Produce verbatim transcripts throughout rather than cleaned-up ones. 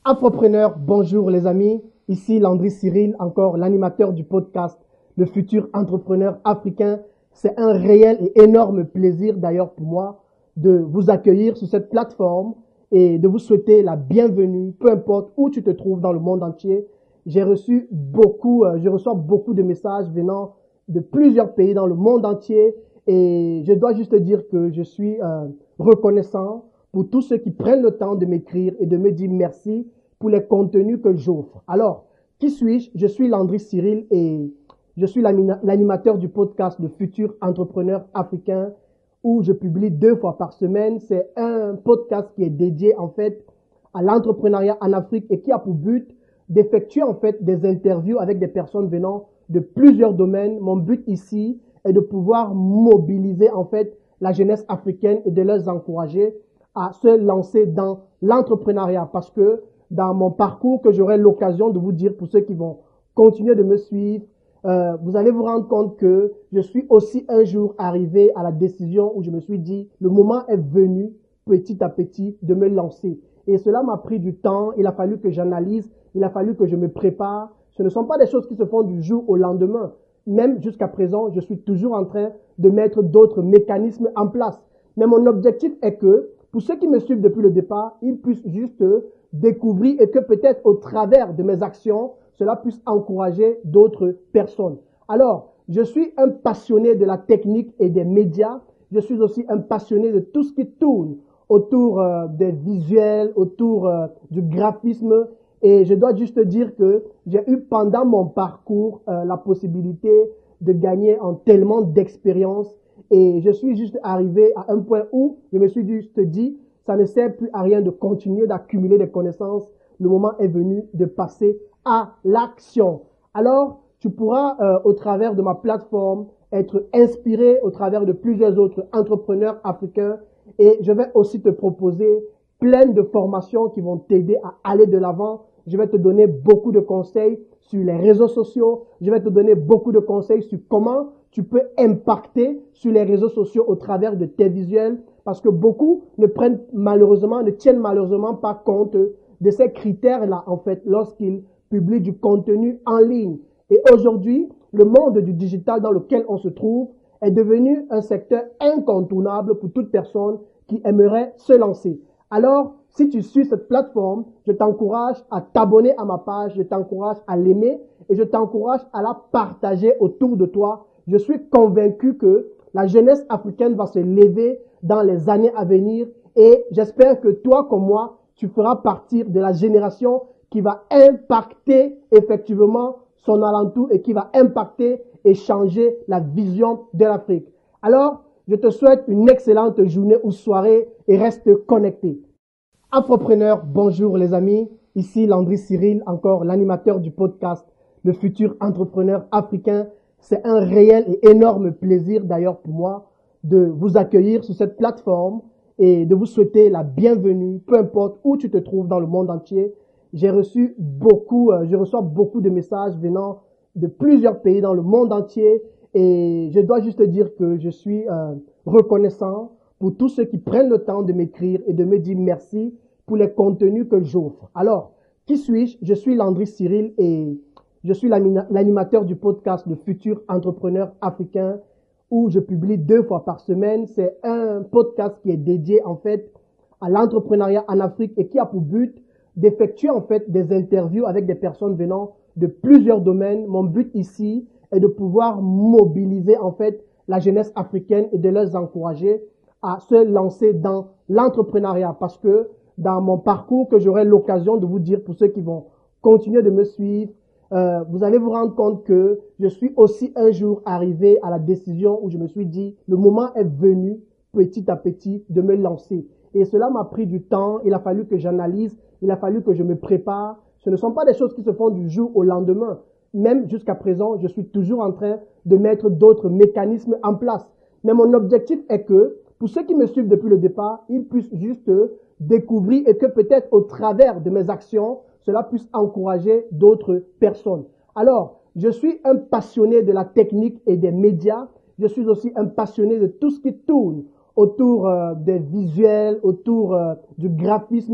Afropreneur, bonjour les amis, ici Landry Cyril, encore l'animateur du podcast Le futur entrepreneur africain. C'est un réel et énorme plaisir d'ailleurs pour moi de vous accueillir sur cette plateforme et de vous souhaiter la bienvenue, peu importe où tu te trouves dans le monde entier. J'ai reçu beaucoup, euh, je reçois beaucoup de messages venant de plusieurs pays dans le monde entier et je dois juste dire que je suis euh, reconnaissant pour tous ceux qui prennent le temps de m'écrire et de me dire merci pour les contenus que j'offre. Alors, qui suis-je? Je suis Landry Cyril et je suis l'animateur du podcast Le futur entrepreneur africain où je publie deux fois par semaine. C'est un podcast qui est dédié en fait à l'entrepreneuriat en Afrique et qui a pour but d'effectuer en fait des interviews avec des personnes venant de plusieurs domaines. Mon but ici est de pouvoir mobiliser en fait la jeunesse africaine et de les encourager à se lancer dans l'entrepreneuriat parce que dans mon parcours que j'aurai l'occasion de vous dire pour ceux qui vont continuer de me suivre, euh, vous allez vous rendre compte que je suis aussi un jour arrivé à la décision où je me suis dit le moment est venu petit à petit de me lancer. Et cela m'a pris du temps, il a fallu que j'analyse, il a fallu que je me prépare. Ce ne sont pas des choses qui se font du jour au lendemain. Même jusqu'à présent, je suis toujours en train de mettre d'autres mécanismes en place. Mais mon objectif est que pour ceux qui me suivent depuis le départ, ils puissent juste découvrir et que peut-être au travers de mes actions, cela puisse encourager d'autres personnes. Alors, je suis un passionné de la technique et des médias. Je suis aussi un passionné de tout ce qui tourne autour euh, des visuels, autour euh, du graphisme. Et je dois juste dire que j'ai eu pendant mon parcours euh, la possibilité de gagner en tellement d'expérience. Et je suis juste arrivé à un point où je me suis juste dit, ça ne sert plus à rien de continuer d'accumuler des connaissances. Le moment est venu de passer à l'action. Alors, tu pourras, euh, au travers de ma plateforme, être inspiré au travers de plusieurs autres entrepreneurs africains. Et je vais aussi te proposer plein de formations qui vont t'aider à aller de l'avant. Je vais te donner beaucoup de conseils sur les réseaux sociaux. Je vais te donner beaucoup de conseils sur comment tu peux impacter sur les réseaux sociaux au travers de tes visuels parce que beaucoup ne prennent malheureusement, ne tiennent malheureusement pas compte de ces critères-là, en fait, lorsqu'ils publient du contenu en ligne. Et aujourd'hui, le monde du digital dans lequel on se trouve est devenu un secteur incontournable pour toute personne qui aimerait se lancer. Alors, si tu suis cette plateforme, je t'encourage à t'abonner à ma page, je t'encourage à l'aimer et je t'encourage à la partager autour de toi. Je suis convaincu que la jeunesse africaine va se lever dans les années à venir et j'espère que toi comme moi, tu feras partie de la génération qui va impacter effectivement son alentour et qui va impacter et changer la vision de l'Afrique. Alors, je te souhaite une excellente journée ou soirée et reste connecté. Afropreneur, bonjour les amis, ici Landry Cyril, encore l'animateur du podcast Le futur entrepreneur africain. C'est un réel et énorme plaisir d'ailleurs pour moi de vous accueillir sur cette plateforme et de vous souhaiter la bienvenue, peu importe où tu te trouves dans le monde entier. J'ai reçu beaucoup, euh, je reçois beaucoup de messages venant de plusieurs pays dans le monde entier et je dois juste dire que je suis euh, reconnaissant pour tous ceux qui prennent le temps de m'écrire et de me dire merci pour les contenus que j'offre. Alors, qui suis-je? Je suis Landry Cyril et je suis l'animateur du podcast Le futur entrepreneur africain où je publie deux fois par semaine. C'est un podcast qui est dédié en fait à l'entrepreneuriat en Afrique et qui a pour but d'effectuer en fait des interviews avec des personnes venant de plusieurs domaines. Mon but ici est de pouvoir mobiliser en fait la jeunesse africaine et de les encourager à se lancer dans l'entrepreneuriat parce que dans mon parcours que j'aurai l'occasion de vous dire pour ceux qui vont continuer de me suivre, euh, vous allez vous rendre compte que je suis aussi un jour arrivé à la décision où je me suis dit le moment est venu petit à petit de me lancer. Et cela m'a pris du temps, il a fallu que j'analyse, il a fallu que je me prépare. Ce ne sont pas des choses qui se font du jour au lendemain. Même jusqu'à présent, je suis toujours en train de mettre d'autres mécanismes en place. Mais mon objectif est que pour ceux qui me suivent depuis le départ, ils puissent juste découvrir et que peut-être au travers de mes actions, cela puisse encourager d'autres personnes. Alors, je suis un passionné de la technique et des médias. Je suis aussi un passionné de tout ce qui tourne autour euh, des visuels, autour euh, du graphisme.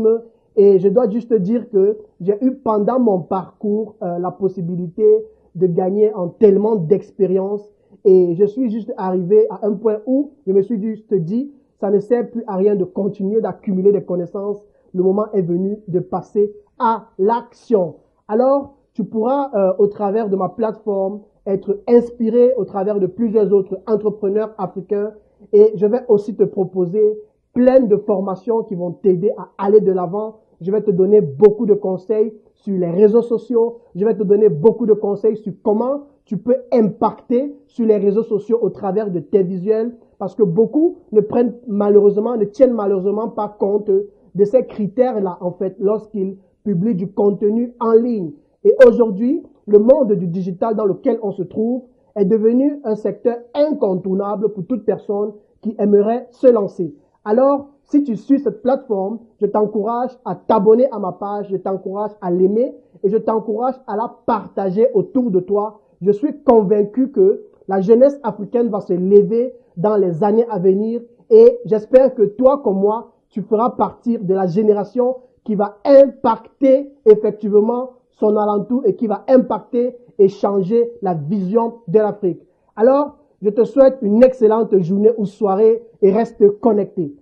Et je dois juste te dire que j'ai eu pendant mon parcours euh, la possibilité de gagner en tellement d'expérience. Et je suis juste arrivé à un point où je me suis juste dit, ça ne sert plus à rien de continuer d'accumuler des connaissances. Le moment est venu de passer à l'action. Alors, tu pourras, euh, au travers de ma plateforme, être inspiré au travers de plusieurs autres entrepreneurs africains. Et je vais aussi te proposer plein de formations qui vont t'aider à aller de l'avant. Je vais te donner beaucoup de conseils sur les réseaux sociaux. Je vais te donner beaucoup de conseils sur comment tu peux impacter sur les réseaux sociaux au travers de tes visuels. Parce que beaucoup ne prennent malheureusement, ne tiennent malheureusement pas compte de ces critères-là, en fait, lorsqu'ils publient du contenu en ligne. Et aujourd'hui, le monde du digital dans lequel on se trouve est devenu un secteur incontournable pour toute personne qui aimerait se lancer. Alors, si tu suis cette plateforme, je t'encourage à t'abonner à ma page, je t'encourage à l'aimer et je t'encourage à la partager autour de toi. Je suis convaincu que la jeunesse africaine va se lever dans les années à venir et j'espère que toi comme moi, tu feras partie de la génération qui va impacter effectivement son alentour et qui va impacter et changer la vision de l'Afrique. Alors, je te souhaite une excellente journée ou soirée et reste connecté.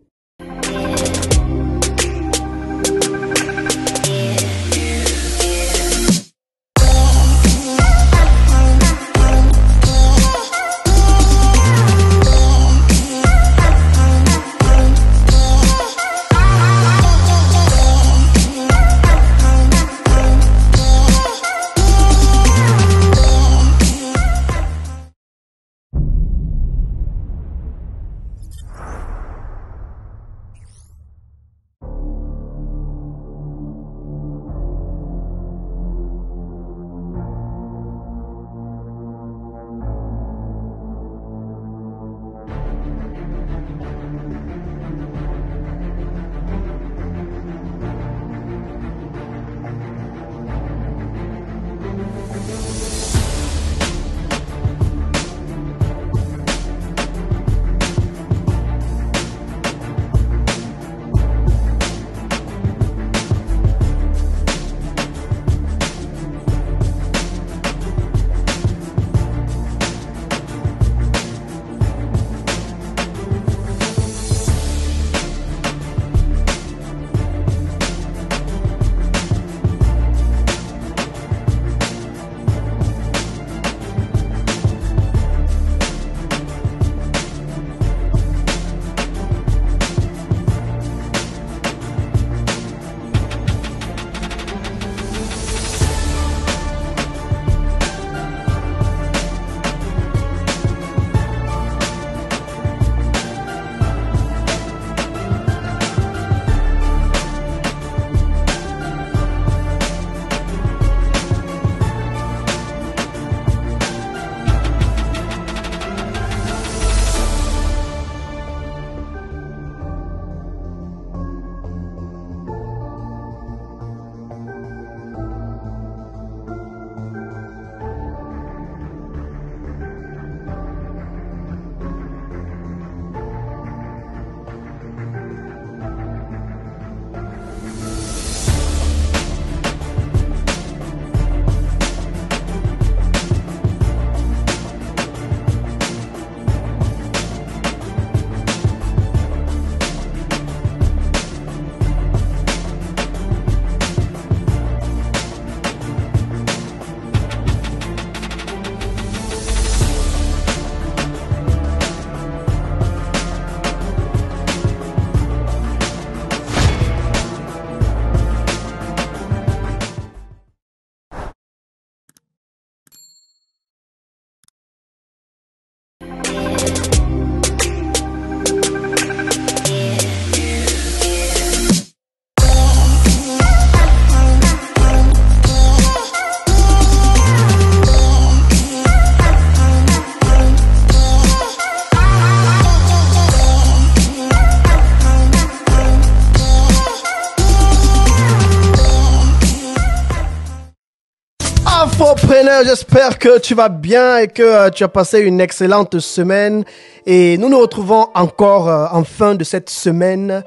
Afropreneur, j'espère que tu vas bien et que euh, tu as passé une excellente semaine. Et nous nous retrouvons encore euh, en fin de cette semaine.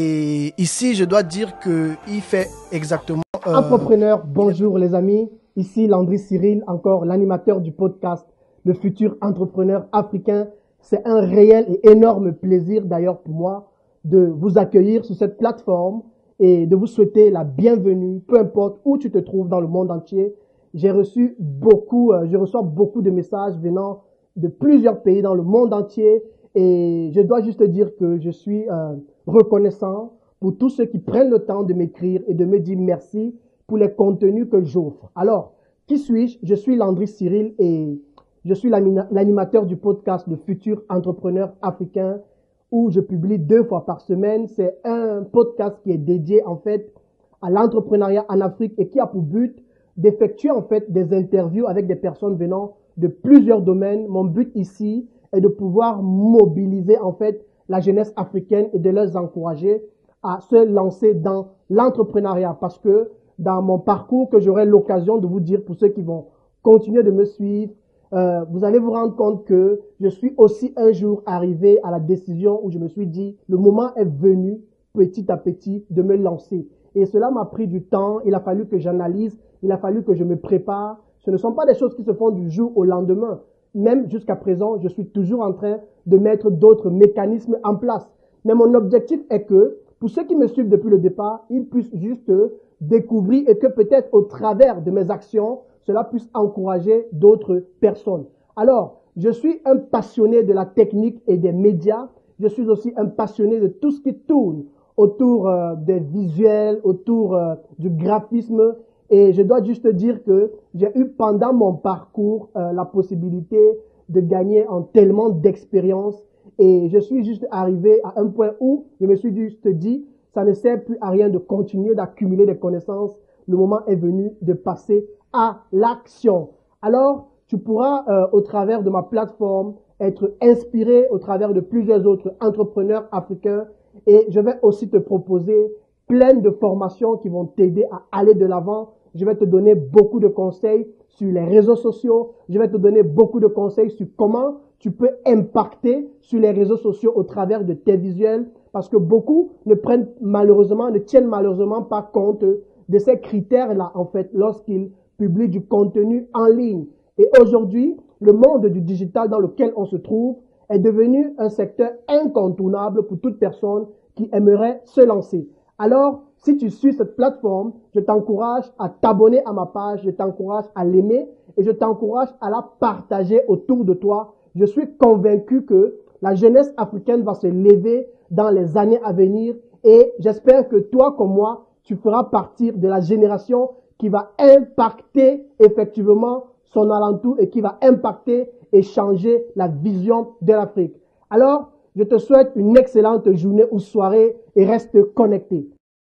Et ici, je dois dire qu'il fait exactement... Euh, Afropreneur, bonjour les amis. Ici Landry Cyril, encore l'animateur du podcast Le futur entrepreneur africain. C'est un réel et énorme plaisir d'ailleurs pour moi de vous accueillir sur cette plateforme et de vous souhaiter la bienvenue, peu importe où tu te trouves dans le monde entier. J'ai reçu beaucoup, euh, je reçois beaucoup de messages venant de plusieurs pays dans le monde entier et je dois juste dire que je suis euh, reconnaissant pour tous ceux qui prennent le temps de m'écrire et de me dire merci pour les contenus que j'offre. Alors, qui suis-je? Je suis Landry Cyril et je suis l'animateur du podcast Le futur entrepreneur africain où je publie deux fois par semaine. C'est un podcast qui est dédié en fait à l'entrepreneuriat en Afrique et qui a pour but d'effectuer en fait des interviews avec des personnes venant de plusieurs domaines. Mon but ici est de pouvoir mobiliser en fait la jeunesse africaine et de les encourager à se lancer dans l'entrepreneuriat parce que dans mon parcours que j'aurai l'occasion de vous dire pour ceux qui vont continuer de me suivre, euh, vous allez vous rendre compte que je suis aussi un jour arrivé à la décision où je me suis dit le moment est venu petit à petit de me lancer. Et cela m'a pris du temps, il a fallu que j'analyse, il a fallu que je me prépare. Ce ne sont pas des choses qui se font du jour au lendemain. Même jusqu'à présent, je suis toujours en train de mettre d'autres mécanismes en place. Mais mon objectif est que, pour ceux qui me suivent depuis le départ, ils puissent juste découvrir et que peut-être au travers de mes actions, cela puisse encourager d'autres personnes. Alors, je suis un passionné de la technique et des médias. Je suis aussi un passionné de tout ce qui tourne autour euh, des visuels, autour euh, du graphisme. Et je dois juste dire que j'ai eu pendant mon parcours euh, la possibilité de gagner en tellement d'expérience. Et je suis juste arrivé à un point où je me suis juste dit, ça ne sert plus à rien de continuer d'accumuler des connaissances. Le moment est venu de passer à l'action. Alors, tu pourras, euh, au travers de ma plateforme, être inspiré au travers de plusieurs autres entrepreneurs africains. Et je vais aussi te proposer plein de formations qui vont t'aider à aller de l'avant. Je vais te donner beaucoup de conseils sur les réseaux sociaux. Je vais te donner beaucoup de conseils sur comment tu peux impacter sur les réseaux sociaux au travers de tes visuels. Parce que beaucoup ne prennent malheureusement, ne tiennent malheureusement pas compte de ces critères-là, en fait, lorsqu'ils publient du contenu en ligne. Et aujourd'hui, le monde du digital dans lequel on se trouve est devenu un secteur incontournable pour toute personne qui aimerait se lancer. Alors, si tu suis cette plateforme, je t'encourage à t'abonner à ma page, je t'encourage à l'aimer et je t'encourage à la partager autour de toi. Je suis convaincu que la jeunesse africaine va se lever dans les années à venir et j'espère que toi comme moi, tu feras partie de la génération qui va impacter effectivement son alentour et qui va impacter et changer la vision de l'Afrique. Alors, je te souhaite une excellente journée ou soirée et reste connecté.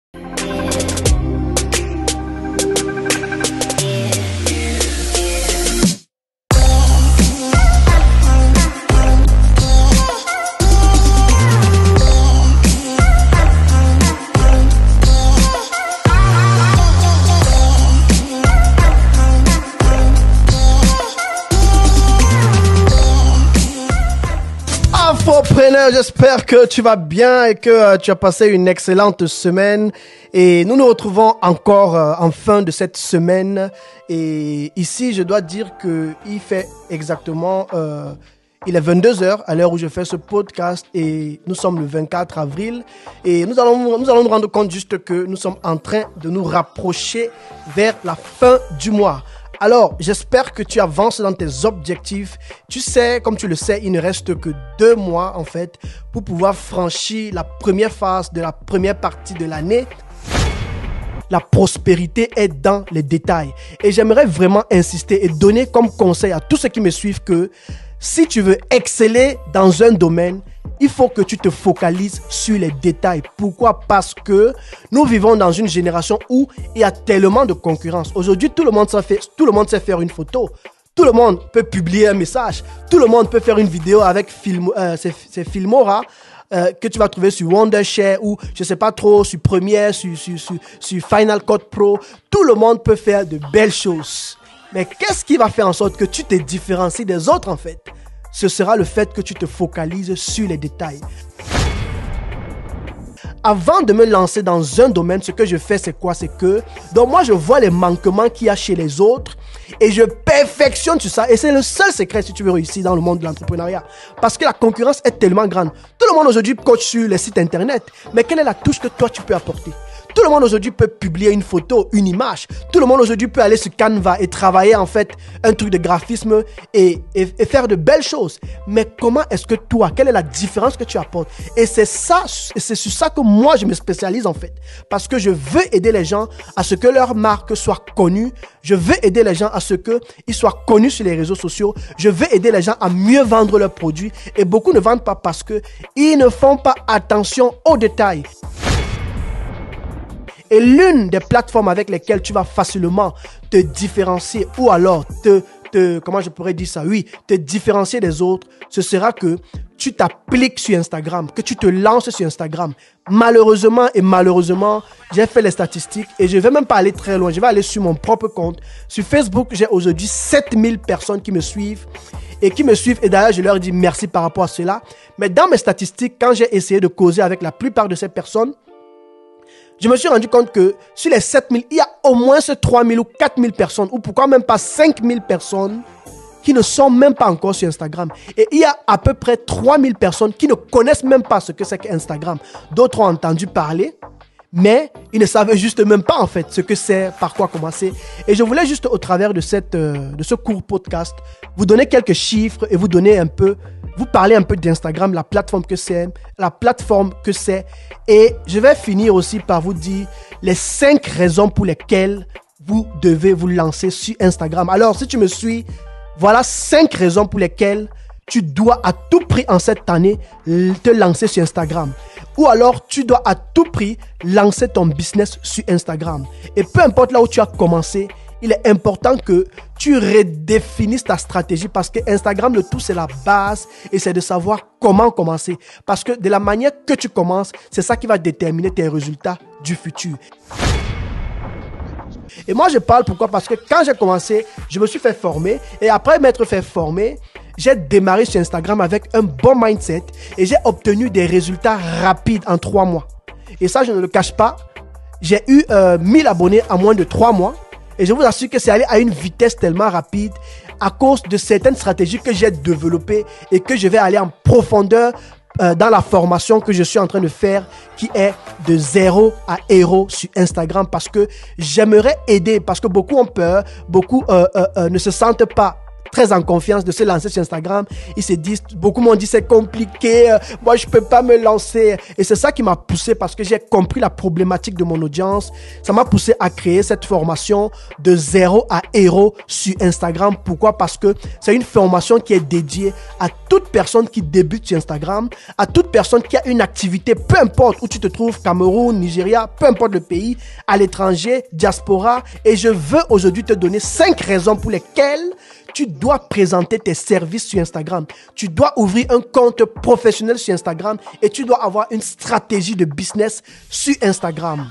Afropreneur, j'espère que tu vas bien et que euh, tu as passé une excellente semaine. Et nous nous retrouvons encore euh, en fin de cette semaine. Et ici, je dois dire qu'il fait exactement... Euh, il est vingt-deux heures à l'heure où je fais ce podcast et nous sommes le vingt-quatre avril. Et nous allons, nous allons nous rendre compte juste que nous sommes en train de nous rapprocher vers la fin du mois. Alors, j'espère que tu avances dans tes objectifs. Tu sais, comme tu le sais, il ne reste que deux mois, en fait, pour pouvoir franchir la première phase de la première partie de l'année. La prospérité est dans les détails. Et j'aimerais vraiment insister et donner comme conseil à tous ceux qui me suivent que si tu veux exceller dans un domaine, il faut que tu te focalises sur les détails. Pourquoi? Parce que nous vivons dans une génération où il y a tellement de concurrence. Aujourd'hui, tout le monde sait faire, tout le monde sait faire une photo. Tout le monde peut publier un message. Tout le monde peut faire une vidéo avec film, euh, ces, ces Filmora euh, que tu vas trouver sur Wondershare ou je sais pas trop sur Premiere, sur, sur, sur, sur Final Cut Pro. Tout le monde peut faire de belles choses. Mais qu'est-ce qui va faire en sorte que tu te différencies des autres en fait? Ce sera le fait que tu te focalises sur les détails. Avant de me lancer dans un domaine, ce que je fais, c'est quoi? C'est que, donc moi, je vois les manquements qu'il y a chez les autres et je perfectionne sur ça. Et c'est le seul secret si tu veux réussir dans le monde de l'entrepreneuriat. Parce que la concurrence est tellement grande. Tout le monde aujourd'hui coach sur les sites internet. Mais quelle est la touche que toi, tu peux apporter? Tout le monde aujourd'hui peut publier une photo, une image. Tout le monde aujourd'hui peut aller sur Canva et travailler en fait un truc de graphisme et, et, et faire de belles choses. Mais comment est-ce que toi, quelle est la différence que tu apportes? Et c'est ça, c'est sur ça que moi je me spécialise en fait. Parce que je veux aider les gens à ce que leur marque soit connue. Je veux aider les gens à ce qu'ils soient connus sur les réseaux sociaux. Je veux aider les gens à mieux vendre leurs produits. Et beaucoup ne vendent pas parce qu'ils ne font pas attention aux détails. Et l'une des plateformes avec lesquelles tu vas facilement te différencier ou alors te, te, comment je pourrais dire ça? Oui, te différencier des autres, ce sera que tu t'appliques sur Instagram, que tu te lances sur Instagram. Malheureusement et malheureusement, j'ai fait les statistiques et je ne vais même pas aller très loin. Je vais aller sur mon propre compte. Sur Facebook, j'ai aujourd'hui sept mille personnes qui me suivent et qui me suivent. Et d'ailleurs, je leur dis merci par rapport à cela. Mais dans mes statistiques, quand j'ai essayé de causer avec la plupart de ces personnes, je me suis rendu compte que sur les sept mille, il y a au moins ce trois mille ou quatre mille personnes, ou pourquoi même pas cinq mille personnes qui ne sont même pas encore sur Instagram. Et il y a à peu près trois mille personnes qui ne connaissent même pas ce que c'est qu'Instagram. D'autres ont entendu parler, mais ils ne savaient juste même pas en fait ce que c'est, par quoi commencer. Et je voulais juste au travers de, cette, euh, de ce court podcast, vous donner quelques chiffres et vous donner un peu... Vous parlez un peu d'Instagram, la plateforme que c'est, la plateforme que c'est. Et je vais finir aussi par vous dire les cinq raisons pour lesquelles vous devez vous lancer sur Instagram. Alors, si tu me suis, voilà cinq raisons pour lesquelles tu dois à tout prix en cette année te lancer sur Instagram. Ou alors, tu dois à tout prix lancer ton business sur Instagram. Et peu importe là où tu as commencé, il est important que tu redéfinisses ta stratégie parce que Instagram, le tout, c'est la base et c'est de savoir comment commencer. Parce que de la manière que tu commences, c'est ça qui va déterminer tes résultats du futur. Et moi, je parle pourquoi? Parce que quand j'ai commencé, je me suis fait former et après m'être fait former, j'ai démarré sur Instagram avec un bon mindset et j'ai obtenu des résultats rapides en trois mois. Et ça, je ne le cache pas, j'ai eu euh, mille abonnés en moins de trois mois. Et je vous assure que c'est allé à une vitesse tellement rapide à cause de certaines stratégies que j'ai développées et que je vais aller en profondeur euh, dans la formation que je suis en train de faire qui est de zéro à héros sur Instagram parce que j'aimerais aider, parce que beaucoup ont peur, beaucoup euh, euh, euh, ne se sentent pas très en confiance de se lancer sur Instagram. Ils se disent, beaucoup m'ont dit c'est compliqué, euh, moi je peux pas me lancer. Et c'est ça qui m'a poussé parce que j'ai compris la problématique de mon audience. Ça m'a poussé à créer cette formation de zéro à héros sur Instagram. Pourquoi? Parce que c'est une formation qui est dédiée à toute personne qui débute sur Instagram, à toute personne qui a une activité, peu importe où tu te trouves, Cameroun, Nigeria, peu importe le pays, à l'étranger, diaspora. Et je veux aujourd'hui te donner cinq raisons pour lesquelles tu dois présenter tes services sur Instagram. Tu dois ouvrir un compte professionnel sur Instagram et tu dois avoir une stratégie de business sur Instagram.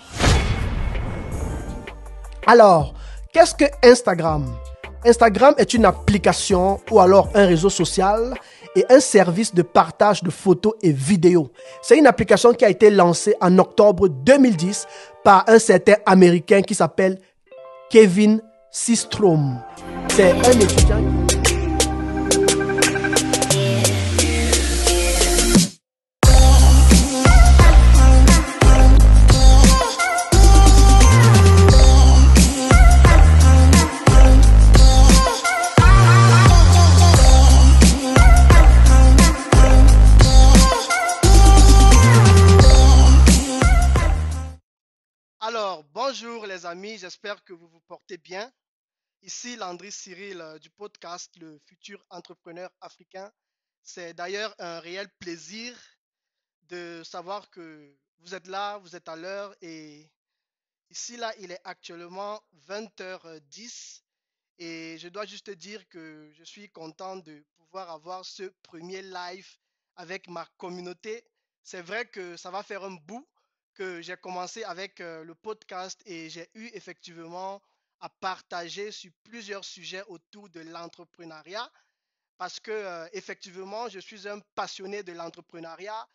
Alors, qu'est-ce que Instagram? Instagram est une application ou alors un réseau social et un service de partage de photos et vidéos. C'est une application qui a été lancée en octobre deux mille dix par un certain Américain qui s'appelle Kevin Systrom. C'est un étudiant. Alors, bonjour les amis, j'espère que vous vous portez bien. Ici Landry Cyril euh, du podcast Le Futur Entrepreneur Africain. C'est d'ailleurs un réel plaisir de savoir que vous êtes là, vous êtes à l'heure et ici là il est actuellement vingt heures dix et je dois juste dire que je suis content de pouvoir avoir ce premier live avec ma communauté. C'est vrai que ça va faire un bout que j'ai commencé avec euh, le podcast et j'ai eu effectivement à partager sur plusieurs sujets autour de l'entrepreneuriat parce que euh, effectivement, je suis un passionné de l'entrepreneuriat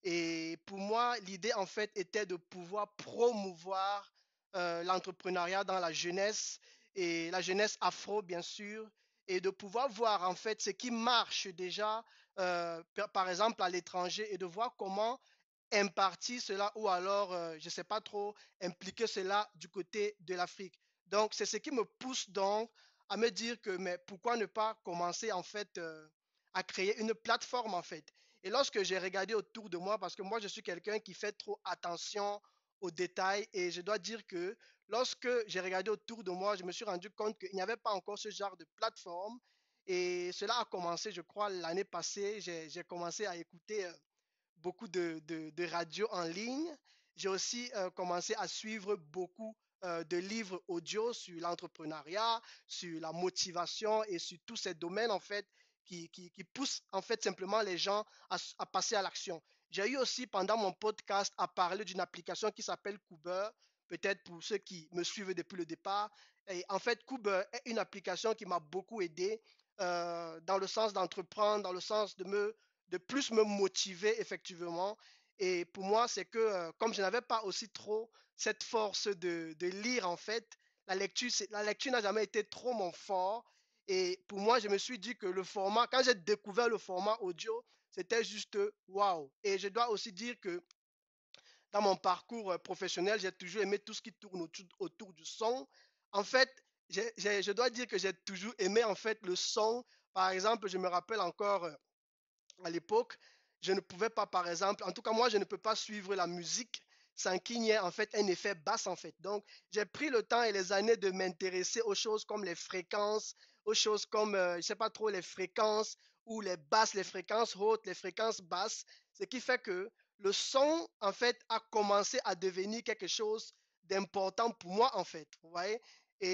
et pour moi, l'idée en fait était de pouvoir promouvoir euh, l'entrepreneuriat dans la jeunesse et la jeunesse afro bien sûr et de pouvoir voir en fait ce qui marche déjà euh, par par exemple à l'étranger et de voir comment impartir cela ou alors, euh, je ne sais pas trop, impliquer cela du côté de l'Afrique. Donc, c'est ce qui me pousse donc à me dire que, mais pourquoi ne pas commencer en fait euh, à créer une plateforme en fait. Et lorsque j'ai regardé autour de moi, parce que moi je suis quelqu'un qui fait trop attention aux détails et je dois dire que lorsque j'ai regardé autour de moi, je me suis rendu compte qu'il n'y avait pas encore ce genre de plateforme. Et cela a commencé, je crois, l'année passée. J'ai j'ai commencé à écouter euh, beaucoup de, de, de radios en ligne. J'ai aussi euh, commencé à suivre beaucoup euh, de livres audio sur l'entrepreneuriat, sur la motivation et sur tous ces domaines en fait qui, qui, qui poussent en fait simplement les gens à, à passer à l'action. J'ai eu aussi pendant mon podcast à parler d'une application qui s'appelle Cooper, peut-être pour ceux qui me suivent depuis le départ. Et en fait, Cooper est une application qui m'a beaucoup aidé euh, dans le sens d'entreprendre, dans le sens de me de plus me motiver effectivement. Et pour moi, c'est que euh, comme je n'avais pas aussi trop cette force de, de lire en fait, la lecture, la lecture n'a jamais été trop mon fort. Et pour moi, je me suis dit que le format, quand j'ai découvert le format audio, c'était juste waouh. Et je dois aussi dire que dans mon parcours euh, professionnel, j'ai toujours aimé tout ce qui tourne autour, autour du son. En fait, j'ai- j'ai- je dois dire que j'ai toujours aimé en fait le son. Par exemple, je me rappelle encore euh, à l'époque, je ne pouvais pas, par exemple, en tout cas moi, je ne peux pas suivre la musique sans qu'il y ait en fait un effet basse en fait. Donc, j'ai pris le temps et les années de m'intéresser aux choses comme les fréquences, aux choses comme, euh, je ne sais pas trop, les fréquences ou les basses, les fréquences hautes, les fréquences basses, ce qui fait que le son en fait a commencé à devenir quelque chose d'important pour moi en fait. Vous voyez?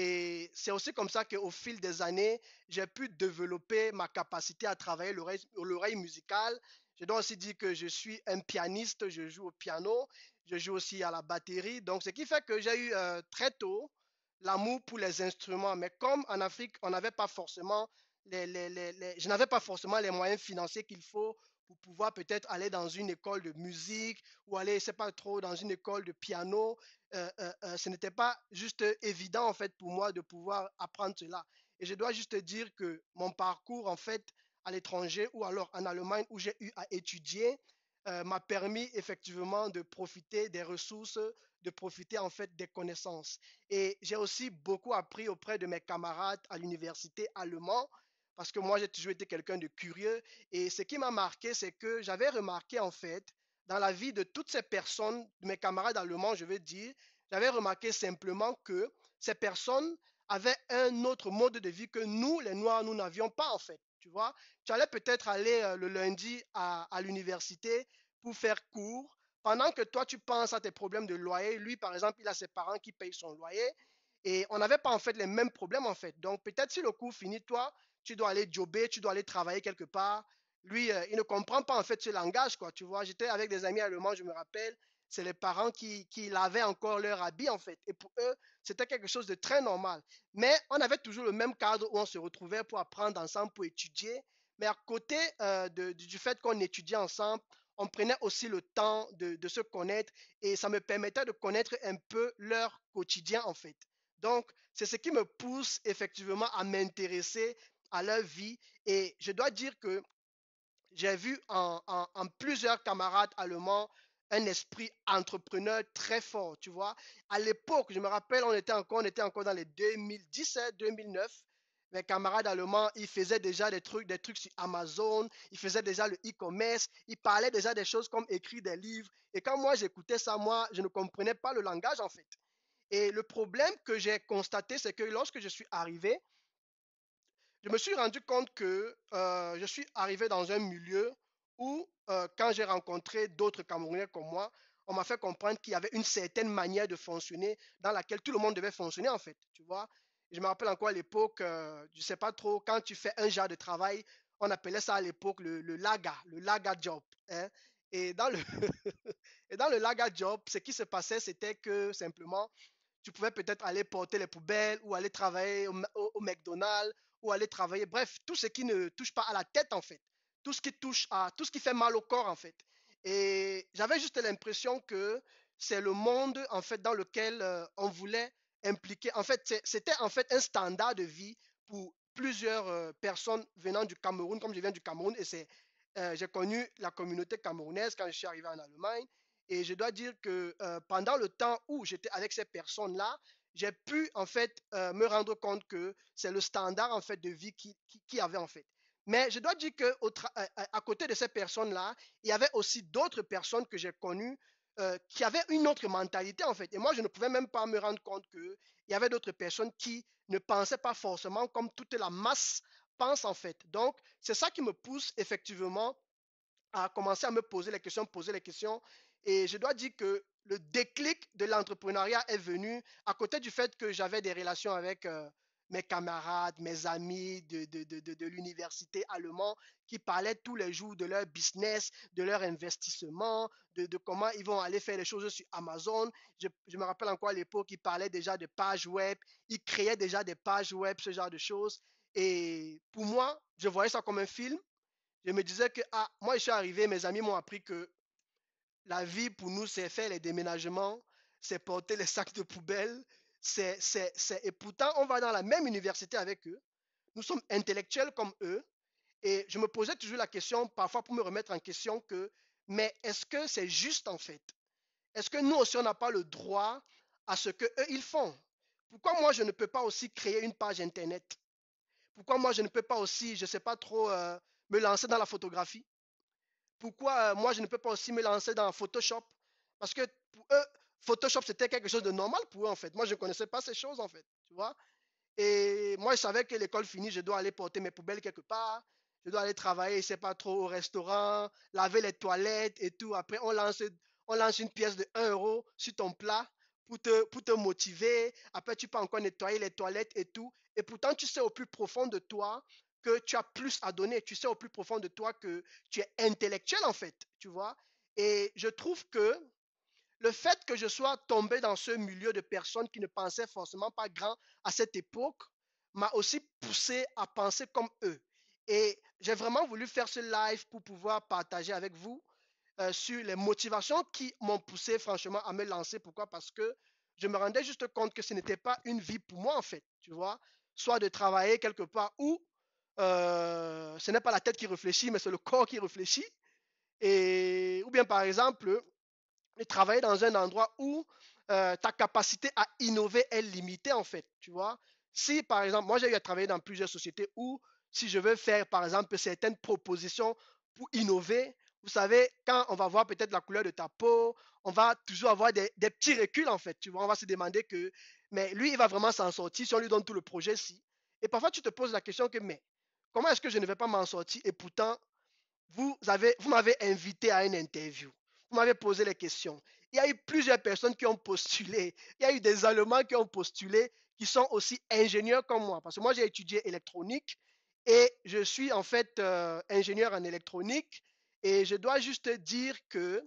Et c'est aussi comme ça qu'au fil des années, j'ai pu développer ma capacité à travailler l'oreille musicale. Je dois aussi dire que je suis un pianiste, je joue au piano, je joue aussi à la batterie. Donc, ce qui fait que j'ai eu euh, très tôt l'amour pour les instruments. Mais comme en Afrique, on n'avait pas forcément les, les, les, les, je n'avais pas forcément les moyens financiers qu'il faut pour pouvoir peut-être aller dans une école de musique ou aller, je ne sais pas trop, dans une école de piano. Euh, euh, euh, ce n'était pas juste évident en fait pour moi de pouvoir apprendre cela. Et je dois juste dire que mon parcours, en fait, à l'étranger ou alors en Allemagne où j'ai eu à étudier, euh, m'a permis effectivement de profiter des ressources, de profiter en fait des connaissances. Et j'ai aussi beaucoup appris auprès de mes camarades à l'université allemande parce que moi j'ai toujours été quelqu'un de curieux. Et ce qui m'a marqué, c'est que j'avais remarqué en fait dans la vie de toutes ces personnes, de mes camarades allemands, je veux dire, j'avais remarqué simplement que ces personnes avaient un autre mode de vie que nous, les Noirs, nous n'avions pas en fait. Tu vois, tu allais peut-être aller euh, le lundi à, à l'université pour faire cours. Pendant que toi, tu penses à tes problèmes de loyer, lui, par exemple, il a ses parents qui payent son loyer. Et on n'avait pas en fait les mêmes problèmes en fait. Donc peut-être si le cours finit, toi, tu dois aller jobber, tu dois aller travailler quelque part. Lui, euh, il ne comprend pas en fait ce langage, quoi. Tu vois, j'étais avec des amis allemands, je me rappelle, c'est les parents qui, qui lavaient encore leur habit en fait. Et pour eux, c'était quelque chose de très normal. Mais on avait toujours le même cadre où on se retrouvait pour apprendre ensemble, pour étudier. Mais à côté euh, de, du fait qu'on étudiait ensemble, on prenait aussi le temps de, de se connaître et ça me permettait de connaître un peu leur quotidien en fait. Donc, c'est ce qui me pousse effectivement à m'intéresser à leur vie. Et je dois dire que j'ai vu en, en, en plusieurs camarades allemands un esprit entrepreneur très fort, tu vois. À l'époque, je me rappelle, on était encore, on était encore dans les deux mille dix-sept, deux mille neuf. Mes camarades allemands, ils faisaient déjà des trucs, des trucs sur Amazon, ils faisaient déjà le e-commerce, ils parlaient déjà des choses comme écrire des livres. Et quand moi j'écoutais ça, moi, je ne comprenais pas le langage en fait. Et le problème que j'ai constaté, c'est que lorsque je suis arrivé, je me suis rendu compte que euh, je suis arrivé dans un milieu où, euh, quand j'ai rencontré d'autres Camerounais comme moi, on m'a fait comprendre qu'il y avait une certaine manière de fonctionner dans laquelle tout le monde devait fonctionner en fait, tu vois. Je me rappelle encore à l'époque, euh, je ne sais pas trop, quand tu fais un genre de travail, on appelait ça à l'époque le, le laga, le laga job, hein. Et dans le, et dans le laga job, ce qui se passait, c'était que simplement, tu pouvais peut-être aller porter les poubelles ou aller travailler au, au, au McDonald's ou aller travailler, bref, tout ce qui ne touche pas à la tête en fait, tout ce qui touche à, tout ce qui fait mal au corps en fait. Et j'avais juste l'impression que c'est le monde en fait dans lequel euh, on voulait impliquer. En fait, c'était en fait un standard de vie pour plusieurs euh, personnes venant du Cameroun, comme je viens du Cameroun, et c'est euh, j'ai connu la communauté camerounaise quand je suis arrivé en Allemagne. Et je dois dire que euh, pendant le temps où j'étais avec ces personnes-là, j'ai pu en fait euh, me rendre compte que c'est le standard en fait de vie qui, qui, qui avait en fait. Mais je dois dire que au à, à côté de ces personnes-là, il y avait aussi d'autres personnes que j'ai connues euh, qui avaient une autre mentalité en fait. Et moi, je ne pouvais même pas me rendre compte qu'il y avait d'autres personnes qui ne pensaient pas forcément comme toute la masse pense en fait. Donc, c'est ça qui me pousse effectivement à commencer à me poser les questions, poser les questions. Et je dois dire que le déclic de l'entrepreneuriat est venu à côté du fait que j'avais des relations avec euh, mes camarades, mes amis de, de, de, de, de l'université allemande qui parlaient tous les jours de leur business, de leur investissement, de, de comment ils vont aller faire les choses sur Amazon. Je, je me rappelle encore à l'époque, ils parlaient déjà de pages web, ils créaient déjà des pages web, ce genre de choses. Et pour moi, je voyais ça comme un film. Je me disais que, ah, moi, je suis arrivé, mes amis m'ont appris que la vie pour nous, c'est faire les déménagements, c'est porter les sacs de poubelle, c'est, c'est, c'est... et pourtant, on va dans la même université avec eux. Nous sommes intellectuels comme eux. Et je me posais toujours la question, parfois pour me remettre en question, que, mais est-ce que c'est juste en fait? Est-ce que nous aussi, on n'a pas le droit à ce que eux ils font? Pourquoi moi, je ne peux pas aussi créer une page Internet? Pourquoi moi, je ne peux pas aussi, je ne sais pas trop, euh, me lancer dans la photographie? Pourquoi euh, moi, je ne peux pas aussi me lancer dans Photoshop? Parce que pour eux, Photoshop, c'était quelque chose de normal pour eux, en fait. Moi, je ne connaissais pas ces choses, en fait. Tu vois? Et moi, je savais que l'école finie, je dois aller porter mes poubelles quelque part. Je dois aller travailler, je sais pas trop, au restaurant, laver les toilettes et tout. Après, on lance, on lance une pièce de un euro sur ton plat pour te, pour te motiver. Après, tu peux encore nettoyer les toilettes et tout. Et pourtant, tu sais au plus profond de toi que tu as plus à donner. Tu sais au plus profond de toi que tu es intellectuel, en fait. Tu vois? Et je trouve que le fait que je sois tombé dans ce milieu de personnes qui ne pensaient forcément pas grand à cette époque m'a aussi poussé à penser comme eux. Et j'ai vraiment voulu faire ce live pour pouvoir partager avec vous euh, sur les motivations qui m'ont poussé franchement à me lancer. Pourquoi? Parce que je me rendais juste compte que ce n'était pas une vie pour moi en fait, tu vois. Soit de travailler quelque part où euh, ce n'est pas la tête qui réfléchit, mais c'est le corps qui réfléchit. Et, ou bien par exemple, et travailler dans un endroit où euh, ta capacité à innover est limitée en fait, tu vois. Si par exemple, moi j'ai eu à travailler dans plusieurs sociétés où si je veux faire par exemple certaines propositions pour innover, vous savez, quand on va voir peut-être la couleur de ta peau, on va toujours avoir des, des petits reculs en fait, tu vois. On va se demander que, mais lui, il va vraiment s'en sortir si on lui donne tout le projet si. Et parfois, tu te poses la question que, mais comment est-ce que je ne vais pas m'en sortir et pourtant, vous avez, vous m'avez invité à une interview. Vous m'avez posé les questions. Il y a eu plusieurs personnes qui ont postulé. Il y a eu des Allemands qui ont postulé, qui sont aussi ingénieurs comme moi. Parce que moi, j'ai étudié électronique et je suis en fait euh, ingénieur en électronique. Et je dois juste dire que,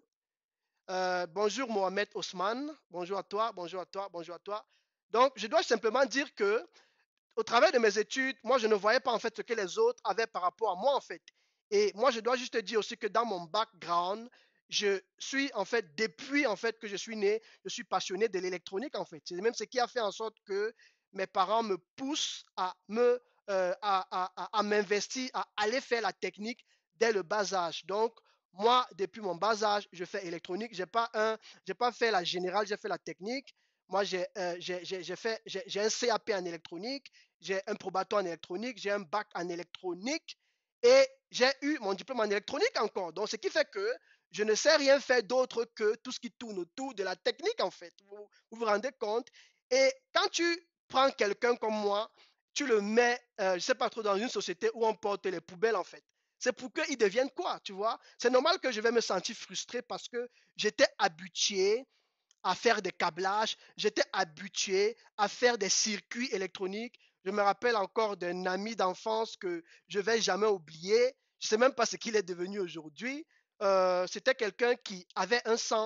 euh, bonjour Mohamed Osman, bonjour à toi, bonjour à toi, bonjour à toi. Donc, je dois simplement dire que au travers de mes études, moi, je ne voyais pas en fait ce que les autres avaient par rapport à moi en fait. Et moi, je dois juste te dire aussi que dans mon background, je suis en fait, depuis en fait que je suis né, je suis passionné de l'électronique en fait. C'est même ce qui a fait en sorte que mes parents me poussent à me, euh, à, à, à, à m'investir, à aller faire la technique dès le bas âge. Donc, moi, depuis mon bas âge, je fais électronique. J'ai pas un, j'ai pas fait la générale, j'ai fait la technique. Moi, j'ai euh, fait, j'ai un C A P en électronique, j'ai un probatoire en électronique, j'ai un bac en électronique et j'ai eu mon diplôme en électronique encore. Donc, ce qui fait que je ne sais rien faire d'autre que tout ce qui tourne autour de la technique, en fait. Vous vous, vous rendez compte? Et quand tu prends quelqu'un comme moi, tu le mets, euh, je ne sais pas trop, dans une société où on porte les poubelles, en fait. C'est pour qu'ils deviennent quoi, tu vois? C'est normal que je vais me sentir frustré parce que j'étais habitué à faire des câblages, j'étais habitué à faire des circuits électroniques. Je me rappelle encore d'un ami d'enfance que je ne vais jamais oublier. Je ne sais même pas ce qu'il est devenu aujourd'hui. Euh, C'était quelqu'un qui avait un sang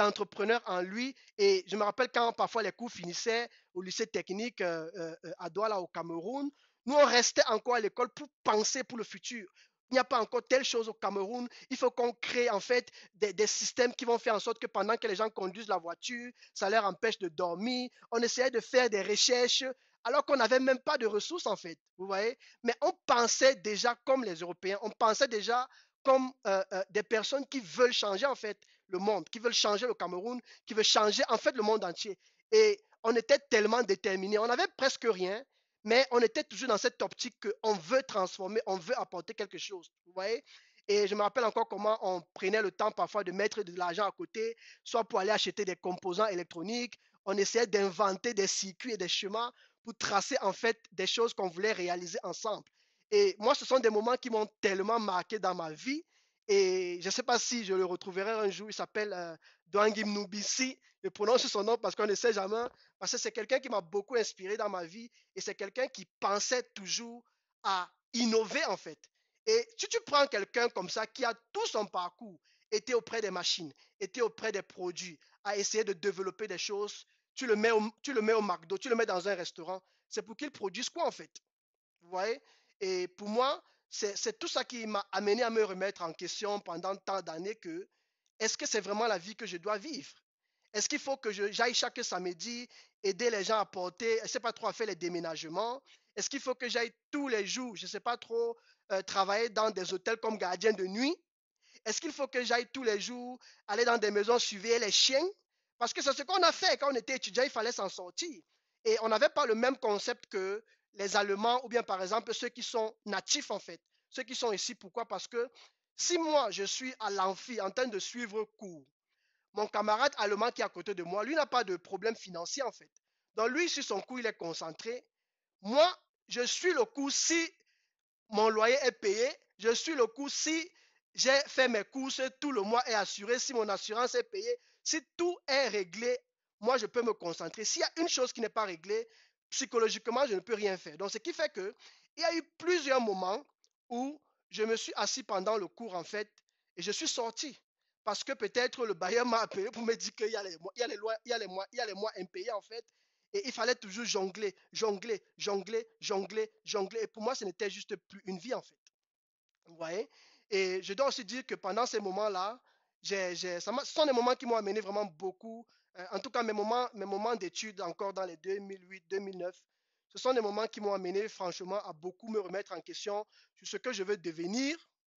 d'entrepreneur en lui. Et je me rappelle quand parfois les cours finissaient au lycée technique euh, euh, à Douala au Cameroun, nous on restait encore à l'école pour penser pour le futur. Il n'y a pas encore telle chose au Cameroun. Il faut qu'on crée en fait des, des, systèmes qui vont faire en sorte que pendant que les gens conduisent la voiture, ça leur empêche de dormir. On essayait de faire des recherches alors qu'on n'avait même pas de ressources en fait. Vous voyez? Mais on pensait déjà comme les Européens. On pensait déjà comme euh, euh, des personnes qui veulent changer en fait le monde, qui veulent changer le Cameroun, qui veulent changer en fait le monde entier. Et on était tellement déterminés. On n'avait presque rien, mais on était toujours dans cette optique qu'on veut transformer, on veut apporter quelque chose. Vous voyez? Et je me rappelle encore comment on prenait le temps parfois de mettre de l'argent à côté, soit pour aller acheter des composants électroniques. On essayait d'inventer des circuits et des chemins pour tracer en fait des choses qu'on voulait réaliser ensemble. Et moi, ce sont des moments qui m'ont tellement marqué dans ma vie. Et je ne sais pas si je le retrouverai un jour. Il s'appelle euh, Douangui Mnubisi. Je prononce son nom parce qu'on ne sait jamais. Parce que c'est quelqu'un qui m'a beaucoup inspiré dans ma vie. Et c'est quelqu'un qui pensait toujours à innover en fait. Et si tu prends quelqu'un comme ça qui a tout son parcours, était auprès des machines, était auprès des produits, a essayé de développer des choses, tu le mets au, tu le mets au McDo, tu le mets dans un restaurant, c'est pour qu'il produise quoi en fait? Vous voyez? Et pour moi, c'est tout ça qui m'a amené à me remettre en question pendant tant d'années que est-ce que c'est vraiment la vie que je dois vivre? Est-ce qu'il faut que j'aille chaque samedi aider les gens à porter, je ne sais pas trop, à faire les déménagements? Est-ce qu'il faut que j'aille tous les jours, je ne sais pas trop, euh, travailler dans des hôtels comme gardien de nuit? Est-ce qu'il faut que j'aille tous les jours aller dans des maisons surveiller les chiens? Parce que c'est ce qu'on a fait quand on était étudiant, il fallait s'en sortir. Et on n'avait pas le même concept que les Allemands ou bien par exemple ceux qui sont natifs en fait. Ceux qui sont ici, pourquoi? Parce que si moi je suis à l'amphi en train de suivre cours, mon camarade allemand qui est à côté de moi, lui n'a pas de problème financier en fait. Donc lui, sur son cours, il est concentré. Moi, je suis le cours si mon loyer est payé, je suis le cours si j'ai fait mes courses, tout le mois est assuré, si mon assurance est payée, si tout est réglé, moi je peux me concentrer. S'il y a une chose qui n'est pas réglée, psychologiquement, je ne peux rien faire. Donc, ce qui fait que il y a eu plusieurs moments où je me suis assis pendant le cours en fait et je suis sorti. Parce que peut-être le bailleur m'a appelé pour me dire qu'il y a les mois, il y a les lois, il y a les mois, il y a les mois impayés en fait. Et il fallait toujours jongler, jongler, jongler, jongler, jongler. Et pour moi, ce n'était juste plus une vie en fait. Vous voyez? Et je dois aussi dire que pendant ces moments-là, j'ai, j'ai, ça ce sont des moments qui m'ont amené vraiment beaucoup. Euh, en tout cas, mes moments, mes moments d'études encore dans les deux mille huit, deux mille neuf, ce sont des moments qui m'ont amené franchement à beaucoup me remettre en question sur ce que je veux devenir,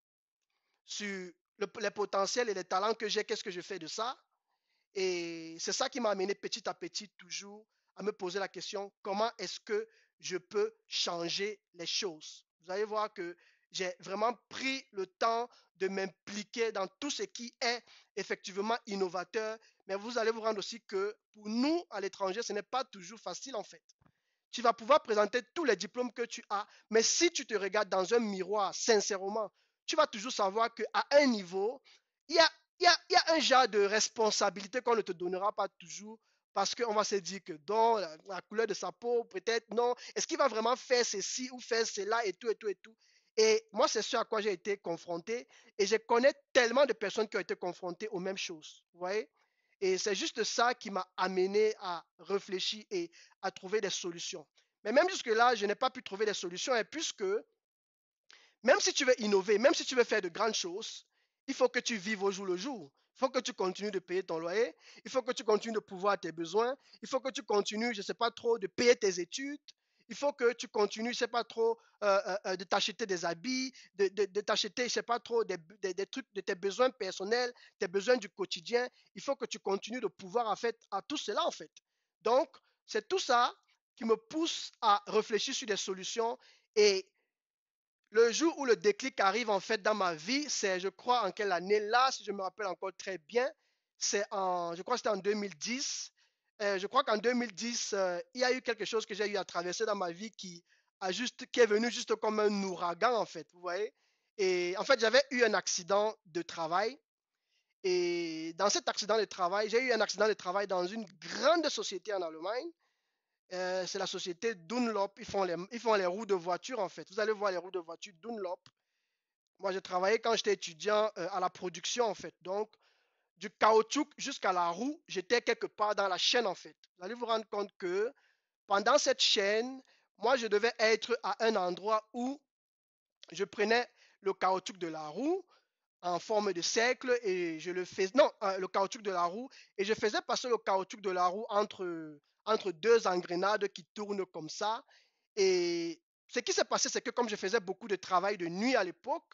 sur le, les potentiels et les talents que j'ai, qu'est-ce que je fais de ça. Et c'est ça qui m'a amené petit à petit toujours à me poser la question, comment est-ce que je peux changer les choses? Vous allez voir que j'ai vraiment pris le temps de m'impliquer dans tout ce qui est effectivement innovateur, mais vous allez vous rendre aussi que pour nous, à l'étranger, ce n'est pas toujours facile en fait. Tu vas pouvoir présenter tous les diplômes que tu as, mais si tu te regardes dans un miroir, sincèrement, tu vas toujours savoir qu'à un niveau, il y a, il y, a, il y a un genre de responsabilité qu'on ne te donnera pas toujours parce qu'on va se dire que dans la, la couleur de sa peau, peut-être non. Est-ce qu'il va vraiment faire ceci ou faire cela et tout et tout et tout? Et moi, c'est ce à quoi j'ai été confronté et je connais tellement de personnes qui ont été confrontées aux mêmes choses. Vous voyez? Et c'est juste ça qui m'a amené à réfléchir et à trouver des solutions. Mais même jusque-là, je n'ai pas pu trouver des solutions, et puisque même si tu veux innover, même si tu veux faire de grandes choses, il faut que tu vives au jour le jour. Il faut que tu continues de payer ton loyer. Il faut que tu continues de pouvoir tes besoins. Il faut que tu continues, je ne sais pas trop, de payer tes études. Il faut que tu continues, je ne sais pas trop, euh, euh, de t'acheter des habits, de, de, de t'acheter, je ne sais pas trop, des, des, des, trucs de tes besoins personnels, tes besoins du quotidien. Il faut que tu continues de pouvoir, en fait, à tout cela, en fait. Donc, c'est tout ça qui me pousse à réfléchir sur des solutions. Et le jour où le déclic arrive en fait dans ma vie, c'est, je crois, en quelle année là, si je me rappelle encore très bien, c'est en, je crois que c'était en deux mille dix. Euh, je crois qu'en deux mille dix, euh, il y a eu quelque chose que j'ai eu à traverser dans ma vie qui a juste, qui est venu juste comme un ouragan en fait, vous voyez. Et en fait, j'avais eu un accident de travail. Et dans cet accident de travail, j'ai eu un accident de travail dans une grande société en Allemagne. Euh, c'est la société Dunlop. Ils font, les, ils font les roues de voiture en fait. Vous allez voir les roues de voiture Dunlop. Moi, j'ai travaillé quand j'étais étudiant euh, à la production en fait. Donc, du caoutchouc jusqu'à la roue, j'étais quelque part dans la chaîne en fait. Vous allez vous rendre compte que pendant cette chaîne, moi je devais être à un endroit où je prenais le caoutchouc de la roue en forme de cercle et je le faisais, non, euh, le caoutchouc de la roue, et je faisais passer le caoutchouc de la roue entre, entre deux engrenades qui tournent comme ça. Et ce qui s'est passé, c'est que comme je faisais beaucoup de travail de nuit à l'époque,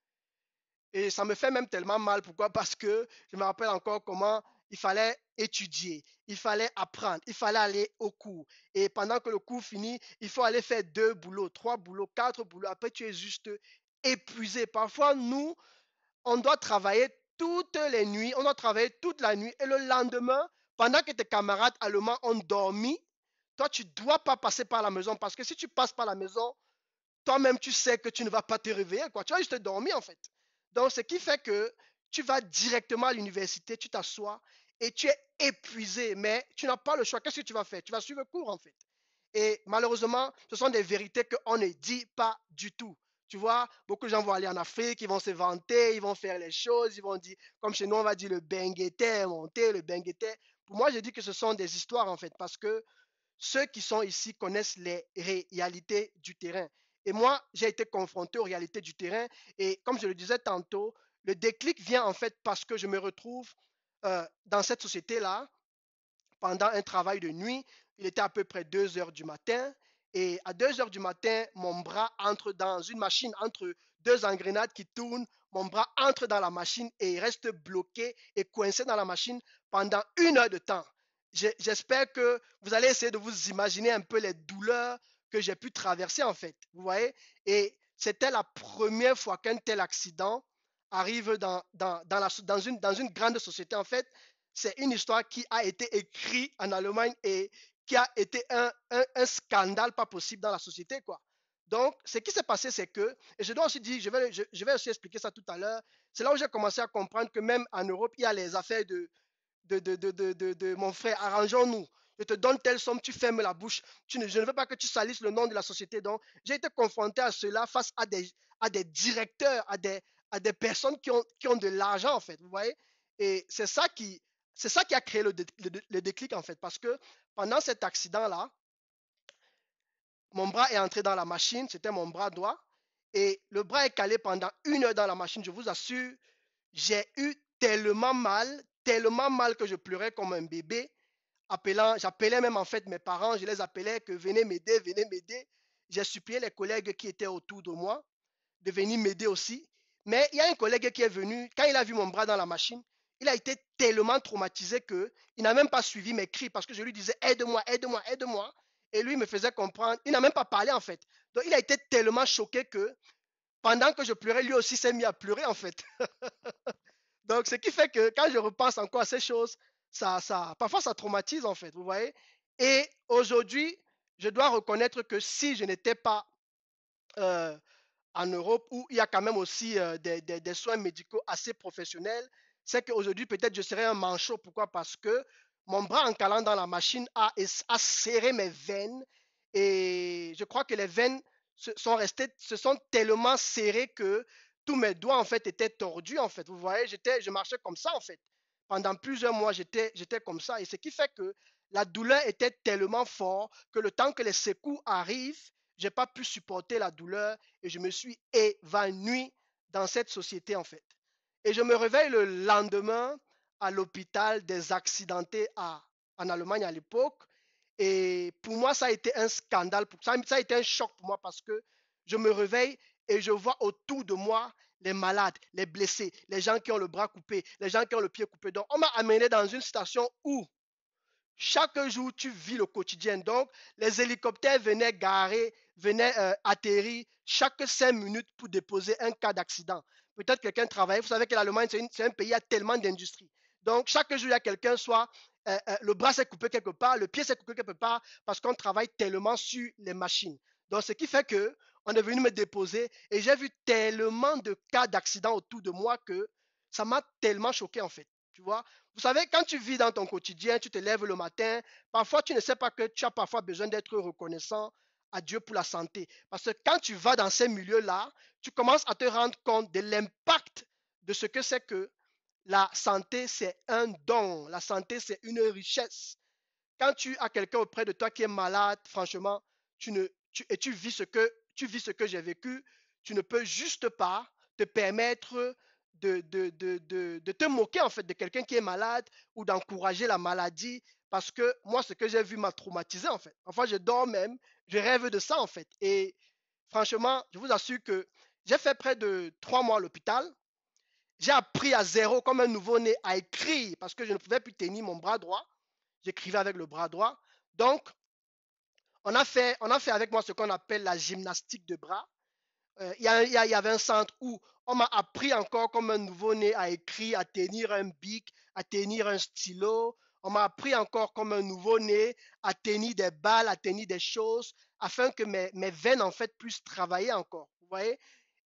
et ça me fait même tellement mal. Pourquoi? Parce que je me rappelle encore comment il fallait étudier, il fallait apprendre, il fallait aller au cours. Et pendant que le cours finit, il faut aller faire deux boulots, trois boulots, quatre boulots. Après, tu es juste épuisé. Parfois, nous, on doit travailler toutes les nuits, on doit travailler toute la nuit. Et le lendemain, pendant que tes camarades allemands ont dormi, toi, tu ne dois pas passer par la maison. Parce que si tu passes par la maison, toi-même, tu sais que tu ne vas pas te réveiller, quoi. Tu vas juste dormir, en fait. Donc, ce qui fait que tu vas directement à l'université, tu t'assois et tu es épuisé, mais tu n'as pas le choix. Qu'est-ce que tu vas faire? Tu vas suivre le cours, en fait. Et malheureusement, ce sont des vérités qu'on ne dit pas du tout. Tu vois, beaucoup de gens vont aller en Afrique, ils vont se vanter, ils vont faire les choses, ils vont dire, comme chez nous, on va dire le benguete est monté, le benguete. Pour moi, je dis que ce sont des histoires, en fait, parce que ceux qui sont ici connaissent les réalités du terrain. Et moi, j'ai été confronté aux réalités du terrain. Et comme je le disais tantôt, le déclic vient en fait parce que je me retrouve euh, dans cette société-là pendant un travail de nuit. Il était à peu près deux heures du matin. Et à deux heures du matin, mon bras entre dans une machine, entre deux engrenades qui tournent. Mon bras entre dans la machine et il reste bloqué et coincé dans la machine pendant une heure de temps. J'espère que vous allez essayer de vous imaginer un peu les douleurs que j'ai pu traverser en fait. Vous voyez? Et c'était la première fois qu'un tel accident arrive dans, dans, dans, la, dans, une, dans une grande société. En fait, c'est une histoire qui a été écrite en Allemagne et qui a été un, un, un scandale pas possible dans la société, quoi. Donc, ce qui s'est passé, c'est que, et je dois aussi dire, je vais, je, je vais aussi expliquer ça tout à l'heure, c'est là où j'ai commencé à comprendre que même en Europe, il y a les affaires de, de, de, de, de, de, de mon frère, arrangeons-nous. Je te donne telle somme, tu fermes la bouche. Tu ne, je ne veux pas que tu salisses le nom de la société. Donc, j'ai été confronté à cela face à des, à des directeurs, à des, à des personnes qui ont, qui ont de l'argent, en fait. Vous voyez? Et c'est ça qui, c'est ça qui a créé le, le, le déclic, en fait. Parce que pendant cet accident-là, mon bras est entré dans la machine. C'était mon bras droit. Et le bras est calé pendant une heure dans la machine. Je vous assure, j'ai eu tellement mal, tellement mal que je pleurais comme un bébé. Appelant, j'appelais même en fait mes parents, je les appelais que venez m'aider, venez m'aider. J'ai supplié les collègues qui étaient autour de moi de venir m'aider aussi. Mais il y a un collègue qui est venu, quand il a vu mon bras dans la machine, il a été tellement traumatisé que il n'a même pas suivi mes cris parce que je lui disais aide-moi, aide-moi, aide-moi. Et lui me faisait comprendre, il n'a même pas parlé en fait. Donc il a été tellement choqué que pendant que je pleurais, lui aussi s'est mis à pleurer en fait. Donc, ce qui fait que quand je repense encore à ces choses, ça, ça, parfois ça traumatise en fait, vous voyez. Et aujourd'hui, je dois reconnaître que si je n'étais pas euh, en Europe, où il y a quand même aussi euh, des, des, des soins médicaux assez professionnels, c'est qu'aujourd'hui, peut-être je serais un manchot. Pourquoi? Parce que mon bras en calant dans la machine a, a serré mes veines et je crois que les veines se sont restées, se sont tellement serrées que tous mes doigts en fait étaient tordus en fait. Vous voyez, j'étais, je marchais comme ça en fait. Pendant plusieurs mois, j'étais, j'étais comme ça. Et ce qui fait que la douleur était tellement forte que le temps que les secours arrivent, j'ai pas pu supporter la douleur et je me suis évanoui dans cette société en fait. Et je me réveille le lendemain à l'hôpital des accidentés à, en Allemagne à l'époque. Et pour moi, ça a été un scandale. Ça, ça a été un choc pour moi parce que je me réveille et je vois autour de moi les malades, les blessés, les gens qui ont le bras coupé, les gens qui ont le pied coupé. Donc, on m'a amené dans une station où chaque jour, tu vis le quotidien. Donc, les hélicoptères venaient garer, venaient euh, atterrir chaque cinq minutes pour déposer un cas d'accident. Peut-être quelqu'un travaillait. Vous savez que l'Allemagne, c'est un pays qui a tellement d'industries. Donc, chaque jour, il y a quelqu'un, soit euh, euh, le bras s'est coupé quelque part, le pied s'est coupé quelque part, parce qu'on travaille tellement sur les machines. Donc, ce qui fait que on est venu me déposer et j'ai vu tellement de cas d'accident autour de moi que ça m'a tellement choqué, en fait. Tu vois, vous savez, quand tu vis dans ton quotidien, tu te lèves le matin, parfois tu ne sais pas que tu as parfois besoin d'être reconnaissant à Dieu pour la santé. Parce que quand tu vas dans ces milieux-là, tu commences à te rendre compte de l'impact de ce que c'est que La santé, c'est un don. La santé, c'est une richesse. Quand tu as quelqu'un auprès de toi qui est malade, franchement, tu ne, tu, et tu vis ce que, tu vis ce que j'ai vécu, tu ne peux juste pas te permettre de, de, de, de, de te moquer en fait de quelqu'un qui est malade ou d'encourager la maladie parce que moi, ce que j'ai vu m'a traumatisé en fait. Enfin, je dors même, je rêve de ça en fait. Et franchement, je vous assure que j'ai fait près de trois mois à l'hôpital. J'ai appris à zéro comme un nouveau-né à écrire parce que je ne pouvais plus tenir mon bras droit. J'écrivais avec le bras droit. Donc, on a fait, on a fait avec moi ce qu'on appelle la gymnastique de bras. Euh, Il euh, y, y, y, avait un centre où on m'a appris encore comme un nouveau-né à écrire, à tenir un bic, à tenir un stylo. On m'a appris encore comme un nouveau-né à tenir des balles, à tenir des choses, afin que mes, mes veines, en fait, puissent travailler encore. Vous voyez?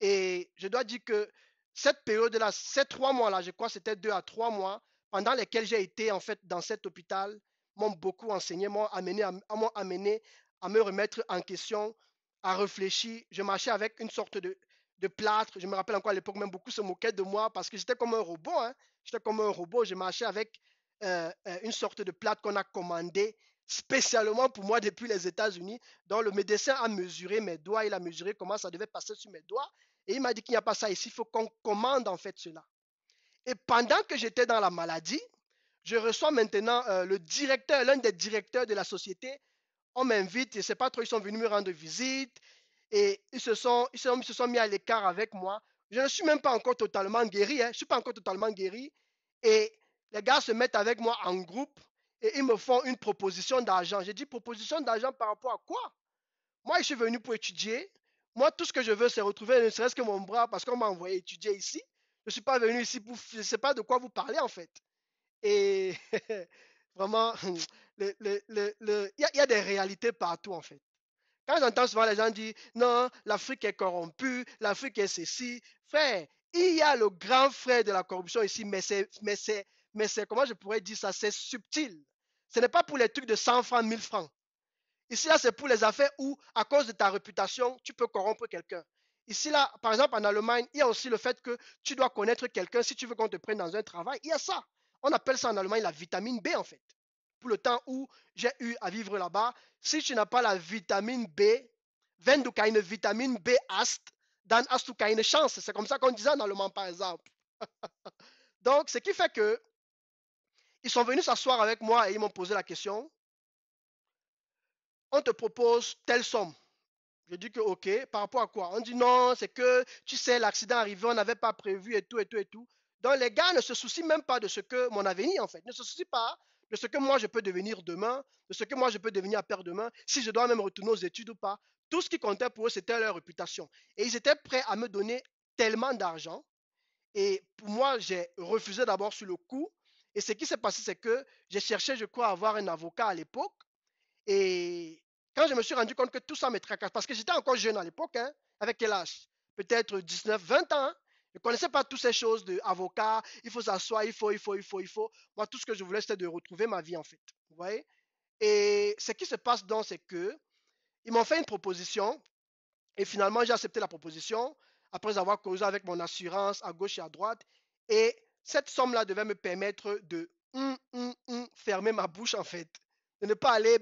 Et je dois dire que cette période-là, ces trois mois-là, je crois que c'était deux à trois mois, pendant lesquels j'ai été, en fait, dans cet hôpital, m'ont beaucoup enseigné, m'ont amené, m'ont amené à me remettre en question, à réfléchir. Je marchais avec une sorte de, de plâtre. Je me rappelle encore à l'époque, même beaucoup se moquaient de moi parce que j'étais comme un robot. Hein. J'étais comme un robot. Je marchais avec euh, euh, une sorte de plâtre qu'on a commandé spécialement pour moi depuis les États-Unis. Donc le médecin a mesuré mes doigts, il a mesuré comment ça devait passer sur mes doigts. Et il m'a dit qu'il n'y a pas ça ici, il faut qu'on commande en fait cela. Et pendant que j'étais dans la maladie, je reçois maintenant euh, le directeur, l'un des directeurs de la société. On m'invite, je ne sais pas trop, ils sont venus me rendre visite et ils se sont, ils, sont, ils se sont mis à l'écart avec moi. Je ne suis même pas encore totalement guéri, hein. Je ne suis pas encore totalement guéri. Et les gars se mettent avec moi en groupe et ils me font une proposition d'argent. J'ai dit proposition d'argent par rapport à quoi? Moi, je suis venu pour étudier. Moi, tout ce que je veux, c'est retrouver ne serait-ce que mon bras parce qu'on m'a envoyé étudier ici. Je ne suis pas venu ici pour... Je ne sais pas de quoi vous parlez en fait. Et vraiment, il le, le, le, y, y a des réalités partout en fait. Quand j'entends souvent les gens dire non, l'Afrique est corrompue, l'Afrique est ceci, frère, il y a le grand frère de la corruption ici, mais c'est, mais c'est, mais c'est, comment je pourrais dire ça, c'est subtil. Ce n'est pas pour les trucs de cent francs, mille francs. Ici, là, c'est pour les affaires où, à cause de ta réputation, tu peux corrompre quelqu'un. Ici, là, par exemple, en Allemagne, il y a aussi le fait que tu dois connaître quelqu'un si tu veux qu'on te prenne dans un travail. Il y a ça. On appelle ça en Allemagne la vitamine B, en fait. Pour le temps où j'ai eu à vivre là-bas, si tu n'as pas la vitamine B, wenn du keine vitamine B hast, dann hast du keine Chance. C'est comme ça qu'on disait en allemand, par exemple. Donc, ce qui fait que ils sont venus s'asseoir avec moi et ils m'ont posé la question, on te propose telle somme. Je dis que ok, par rapport à quoi? On dit non, c'est que tu sais, l'accident arrivé, on n'avait pas prévu et tout et tout et tout. Donc les gars ne se soucient même pas de ce que mon avenir en fait, ne se soucient pas de ce que moi je peux devenir demain, de ce que moi je peux devenir après-demain, si je dois même retourner aux études ou pas. Tout ce qui comptait pour eux, c'était leur réputation. Et ils étaient prêts à me donner tellement d'argent. Et pour moi, j'ai refusé d'abord sur le coup. Et ce qui s'est passé, c'est que j'ai cherché, je crois, à avoir un avocat à l'époque. Et quand je me suis rendu compte que tout ça me tracasse, parce que j'étais encore jeune à l'époque, hein, avec quel âge? Peut-être dix-neuf, vingt ans. Hein. Je ne connaissais pas toutes ces choses d'avocat, il faut s'asseoir, il faut, il faut, il faut, il faut. Moi, tout ce que je voulais, c'était de retrouver ma vie, en fait. Vous voyez? Et ce qui se passe donc, c'est que ils m'ont fait une proposition et finalement, j'ai accepté la proposition après avoir causé avec mon assurance à gauche et à droite. Et cette somme-là devait me permettre de hum, hum, hum, fermer ma bouche, en fait. De ne pas aller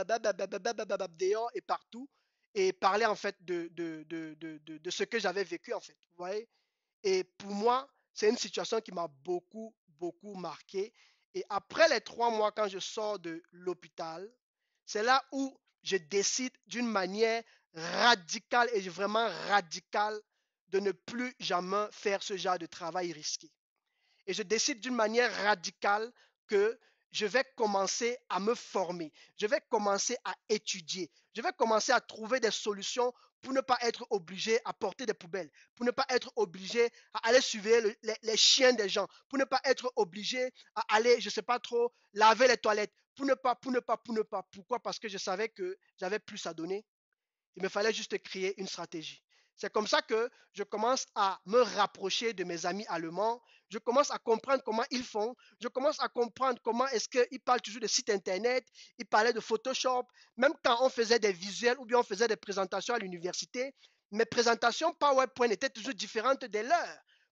dehors et partout et parler, en fait, de, de, de, de, de, de ce que j'avais vécu, en fait. Vous voyez? Et pour moi, c'est une situation qui m'a beaucoup, beaucoup marqué. Et après les trois mois, quand je sors de l'hôpital, c'est là où je décide d'une manière radicale et vraiment radicale de ne plus jamais faire ce genre de travail risqué. Et je décide d'une manière radicale que je vais commencer à me former, je vais commencer à étudier, je vais commencer à trouver des solutions pour ne pas être obligé à porter des poubelles, pour ne pas être obligé à aller surveiller le, les, les chiens des gens, pour ne pas être obligé à aller, je ne sais pas trop, laver les toilettes, pour ne pas, pour ne pas, pour ne pas. Pourquoi? Parce que je savais que j'avais plus à donner. Il me fallait juste créer une stratégie. C'est comme ça que je commence à me rapprocher de mes amis allemands. Je commence à comprendre comment ils font. Je commence à comprendre comment est-ce qu'ils parlent toujours de sites internet. Ils parlaient de Photoshop. Même quand on faisait des visuels ou bien on faisait des présentations à l'université, mes présentations PowerPoint étaient toujours différentes des leurs.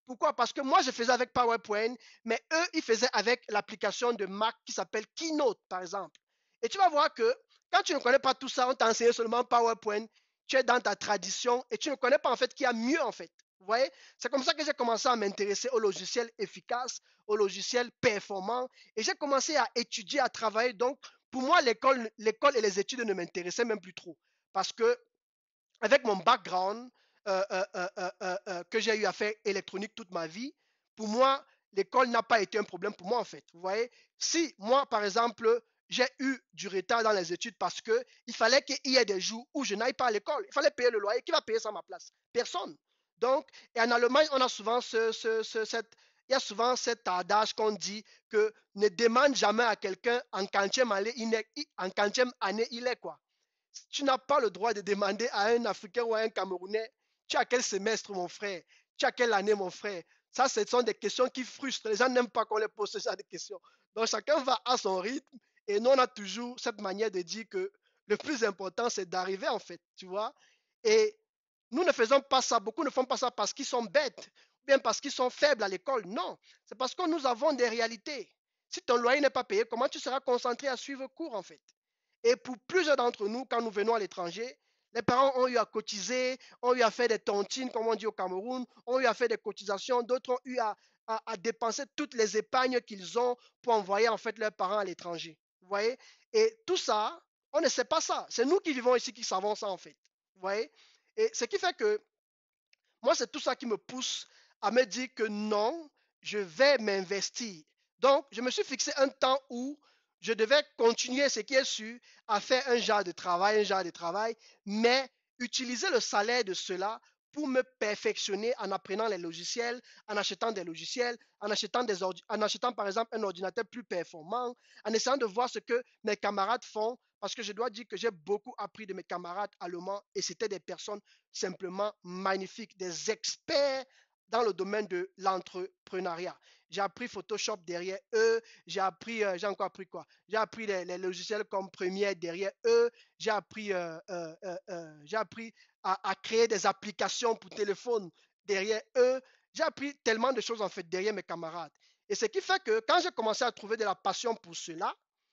Pourquoi? Parce que moi, je faisais avec PowerPoint, mais eux, ils faisaient avec l'application de Mac qui s'appelle Keynote, par exemple. Et tu vas voir que quand tu ne connais pas tout ça, on t'a enseigné seulement PowerPoint, tu es dans ta tradition et tu ne connais pas en fait qu'il y a mieux en fait. Vous voyez? C'est comme ça que j'ai commencé à m'intéresser aux logiciels efficaces, aux logiciels performants et j'ai commencé à étudier, à travailler. Donc, pour moi, l'école, l'école et les études ne m'intéressaient même plus trop parce que avec mon background euh, euh, euh, euh, euh, que j'ai eu à faire électronique toute ma vie, pour moi, l'école n'a pas été un problème pour moi en fait. Vous voyez, si moi, par exemple, j'ai eu du retard dans les études parce que il fallait qu'il y ait des jours où je n'aille pas à l'école, il fallait payer le loyer, qui va payer ça à ma place? Personne. Donc, et en Allemagne, on a souvent ce, ce, ce, cette, il y a souvent cet adage qu'on dit que ne demande jamais à quelqu'un en quantième année, en quantième année il est quoi. Tu n'as pas le droit de demander à un Africain ou à un Camerounais, tu as quel semestre mon frère? Tu as quelle année mon frère? Ça, ce sont des questions qui frustrent. Les gens n'aiment pas qu'on les pose ce genre de questions. Donc chacun va à son rythme et nous, on a toujours cette manière de dire que le plus important, c'est d'arriver en fait, tu vois. Et nous ne faisons pas ça, beaucoup ne font pas ça parce qu'ils sont bêtes, ou bien parce qu'ils sont faibles à l'école. Non, c'est parce que nous avons des réalités. Si ton loyer n'est pas payé, comment tu seras concentré à suivre cours en fait? Et pour plusieurs d'entre nous, quand nous venons à l'étranger, les parents ont eu à cotiser, ont eu à faire des tontines, comme on dit au Cameroun, ont eu à faire des cotisations, d'autres ont eu à, à, à dépenser toutes les épargnes qu'ils ont pour envoyer en fait leurs parents à l'étranger. Vous voyez? Et tout ça, on ne sait pas ça. C'est nous qui vivons ici qui savons ça en fait. Vous voyez? Et ce qui fait que moi, c'est tout ça qui me pousse à me dire que non, je vais m'investir. Donc, je me suis fixé un temps où je devais continuer ce qui est sûr à faire un genre de travail, un genre de travail, mais utiliser le salaire de cela pour me perfectionner en apprenant les logiciels, en achetant des logiciels, en achetant, des en achetant par exemple un ordinateur plus performant, en essayant de voir ce que mes camarades font, parce que je dois dire que j'ai beaucoup appris de mes camarades allemands et c'était des personnes simplement magnifiques, des experts dans le domaine de l'entrepreneuriat. J'ai appris Photoshop derrière eux, j'ai appris, euh, j'ai encore appris quoi? J'ai appris les, les, logiciels comme Premiere derrière eux, j'ai appris, euh, euh, euh, euh, j'ai appris à, à créer des applications pour téléphone derrière eux. J'ai appris tellement de choses en fait derrière mes camarades. Et ce qui fait que quand j'ai commencé à trouver de la passion pour cela,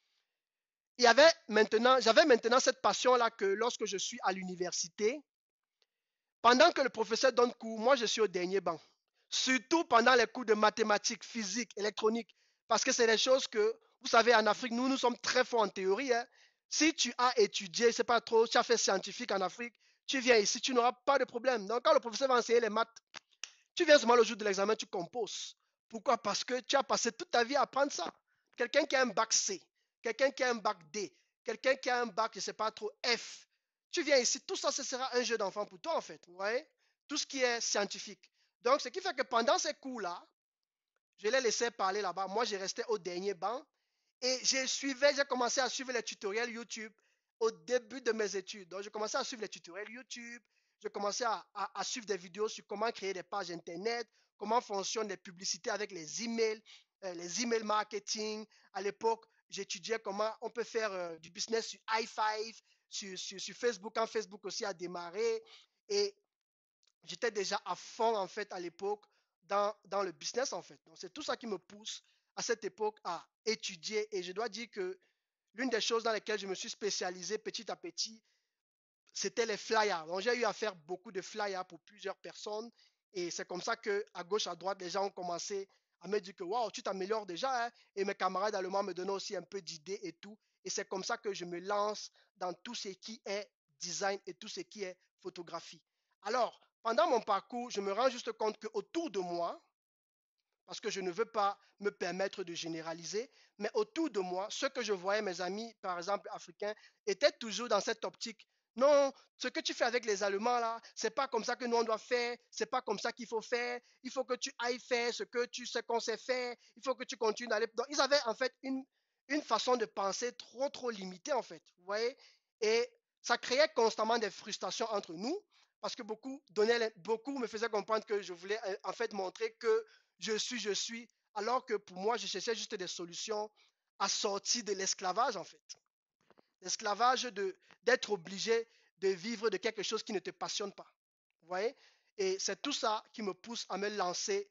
il y avait maintenant, j'avais maintenant cette passion-là que lorsque je suis à l'université, pendant que le professeur donne cours, moi je suis au dernier banc. Surtout pendant les cours de mathématiques, physique, électronique. Parce que c'est des choses que, vous savez, en Afrique, nous, nous sommes très forts en théorie. Hein. Si tu as étudié, c'est pas trop, tu as fait scientifique en Afrique, tu viens ici, tu n'auras pas de problème. Donc quand le professeur va enseigner les maths, tu viens seulement le jour de l'examen, tu composes. Pourquoi? Parce que tu as passé toute ta vie à apprendre ça. Quelqu'un qui a un bac C, quelqu'un qui a un bac D, quelqu'un qui a un bac, je ne sais pas trop, F. Tu viens ici, tout ça, ce sera un jeu d'enfant pour toi, en fait. Vous voyez? Tout ce qui est scientifique. Donc, ce qui fait que pendant ces cours-là, je les laissais parler là-bas. Moi, je restais au dernier banc et j'ai suivi, j'ai commencé à suivre les tutoriels YouTube au début de mes études. Donc, j'ai commencé à suivre les tutoriels YouTube. J'ai commencé à, à, à, suivre des vidéos sur comment créer des pages Internet, comment fonctionnent les publicités avec les emails, euh, les emails marketing. À l'époque, j'étudiais comment on peut faire euh, du business sur i cinq, sur, sur, sur Facebook, quand Facebook aussi a démarré. Et j'étais déjà à fond, en fait, à l'époque, dans, dans le business, en fait. Donc, c'est tout ça qui me pousse à cette époque à étudier. Et je dois dire que l'une des choses dans lesquelles je me suis spécialisé petit à petit, c'était les flyers. Donc, j'ai eu à faire beaucoup de flyers pour plusieurs personnes. Et c'est comme ça que, à gauche, à droite, les gens ont commencé à me dire que waouh, tu t'améliores déjà. Hein? Et mes camarades allemands me donnaient aussi un peu d'idées et tout. Et c'est comme ça que je me lance dans tout ce qui est design et tout ce qui est photographie. Alors, pendant mon parcours, je me rends juste compte qu'autour de moi, parce que je ne veux pas me permettre de généraliser, mais autour de moi, ce que je voyais, mes amis, par exemple, africains, étaient toujours dans cette optique. Non, ce que tu fais avec les Allemands, là, c'est pas comme ça que nous, on doit faire, c'est pas comme ça qu'il faut faire, il faut que tu ailles faire ce que tu sais qu'on sait faire, il faut que tu continues d'aller. Donc, ils avaient en fait une, une façon de penser trop, trop limitée, en fait, vous voyez, et ça créait constamment des frustrations entre nous, parce que beaucoup, donnaient, beaucoup me faisaient comprendre que je voulais en fait montrer que je suis, je suis, alors que pour moi, je cherchais juste des solutions à sortir de l'esclavage, en fait. L'esclavage de, d'être obligé de vivre de quelque chose qui ne te passionne pas. Vous voyez? Et c'est tout ça qui me pousse à me lancer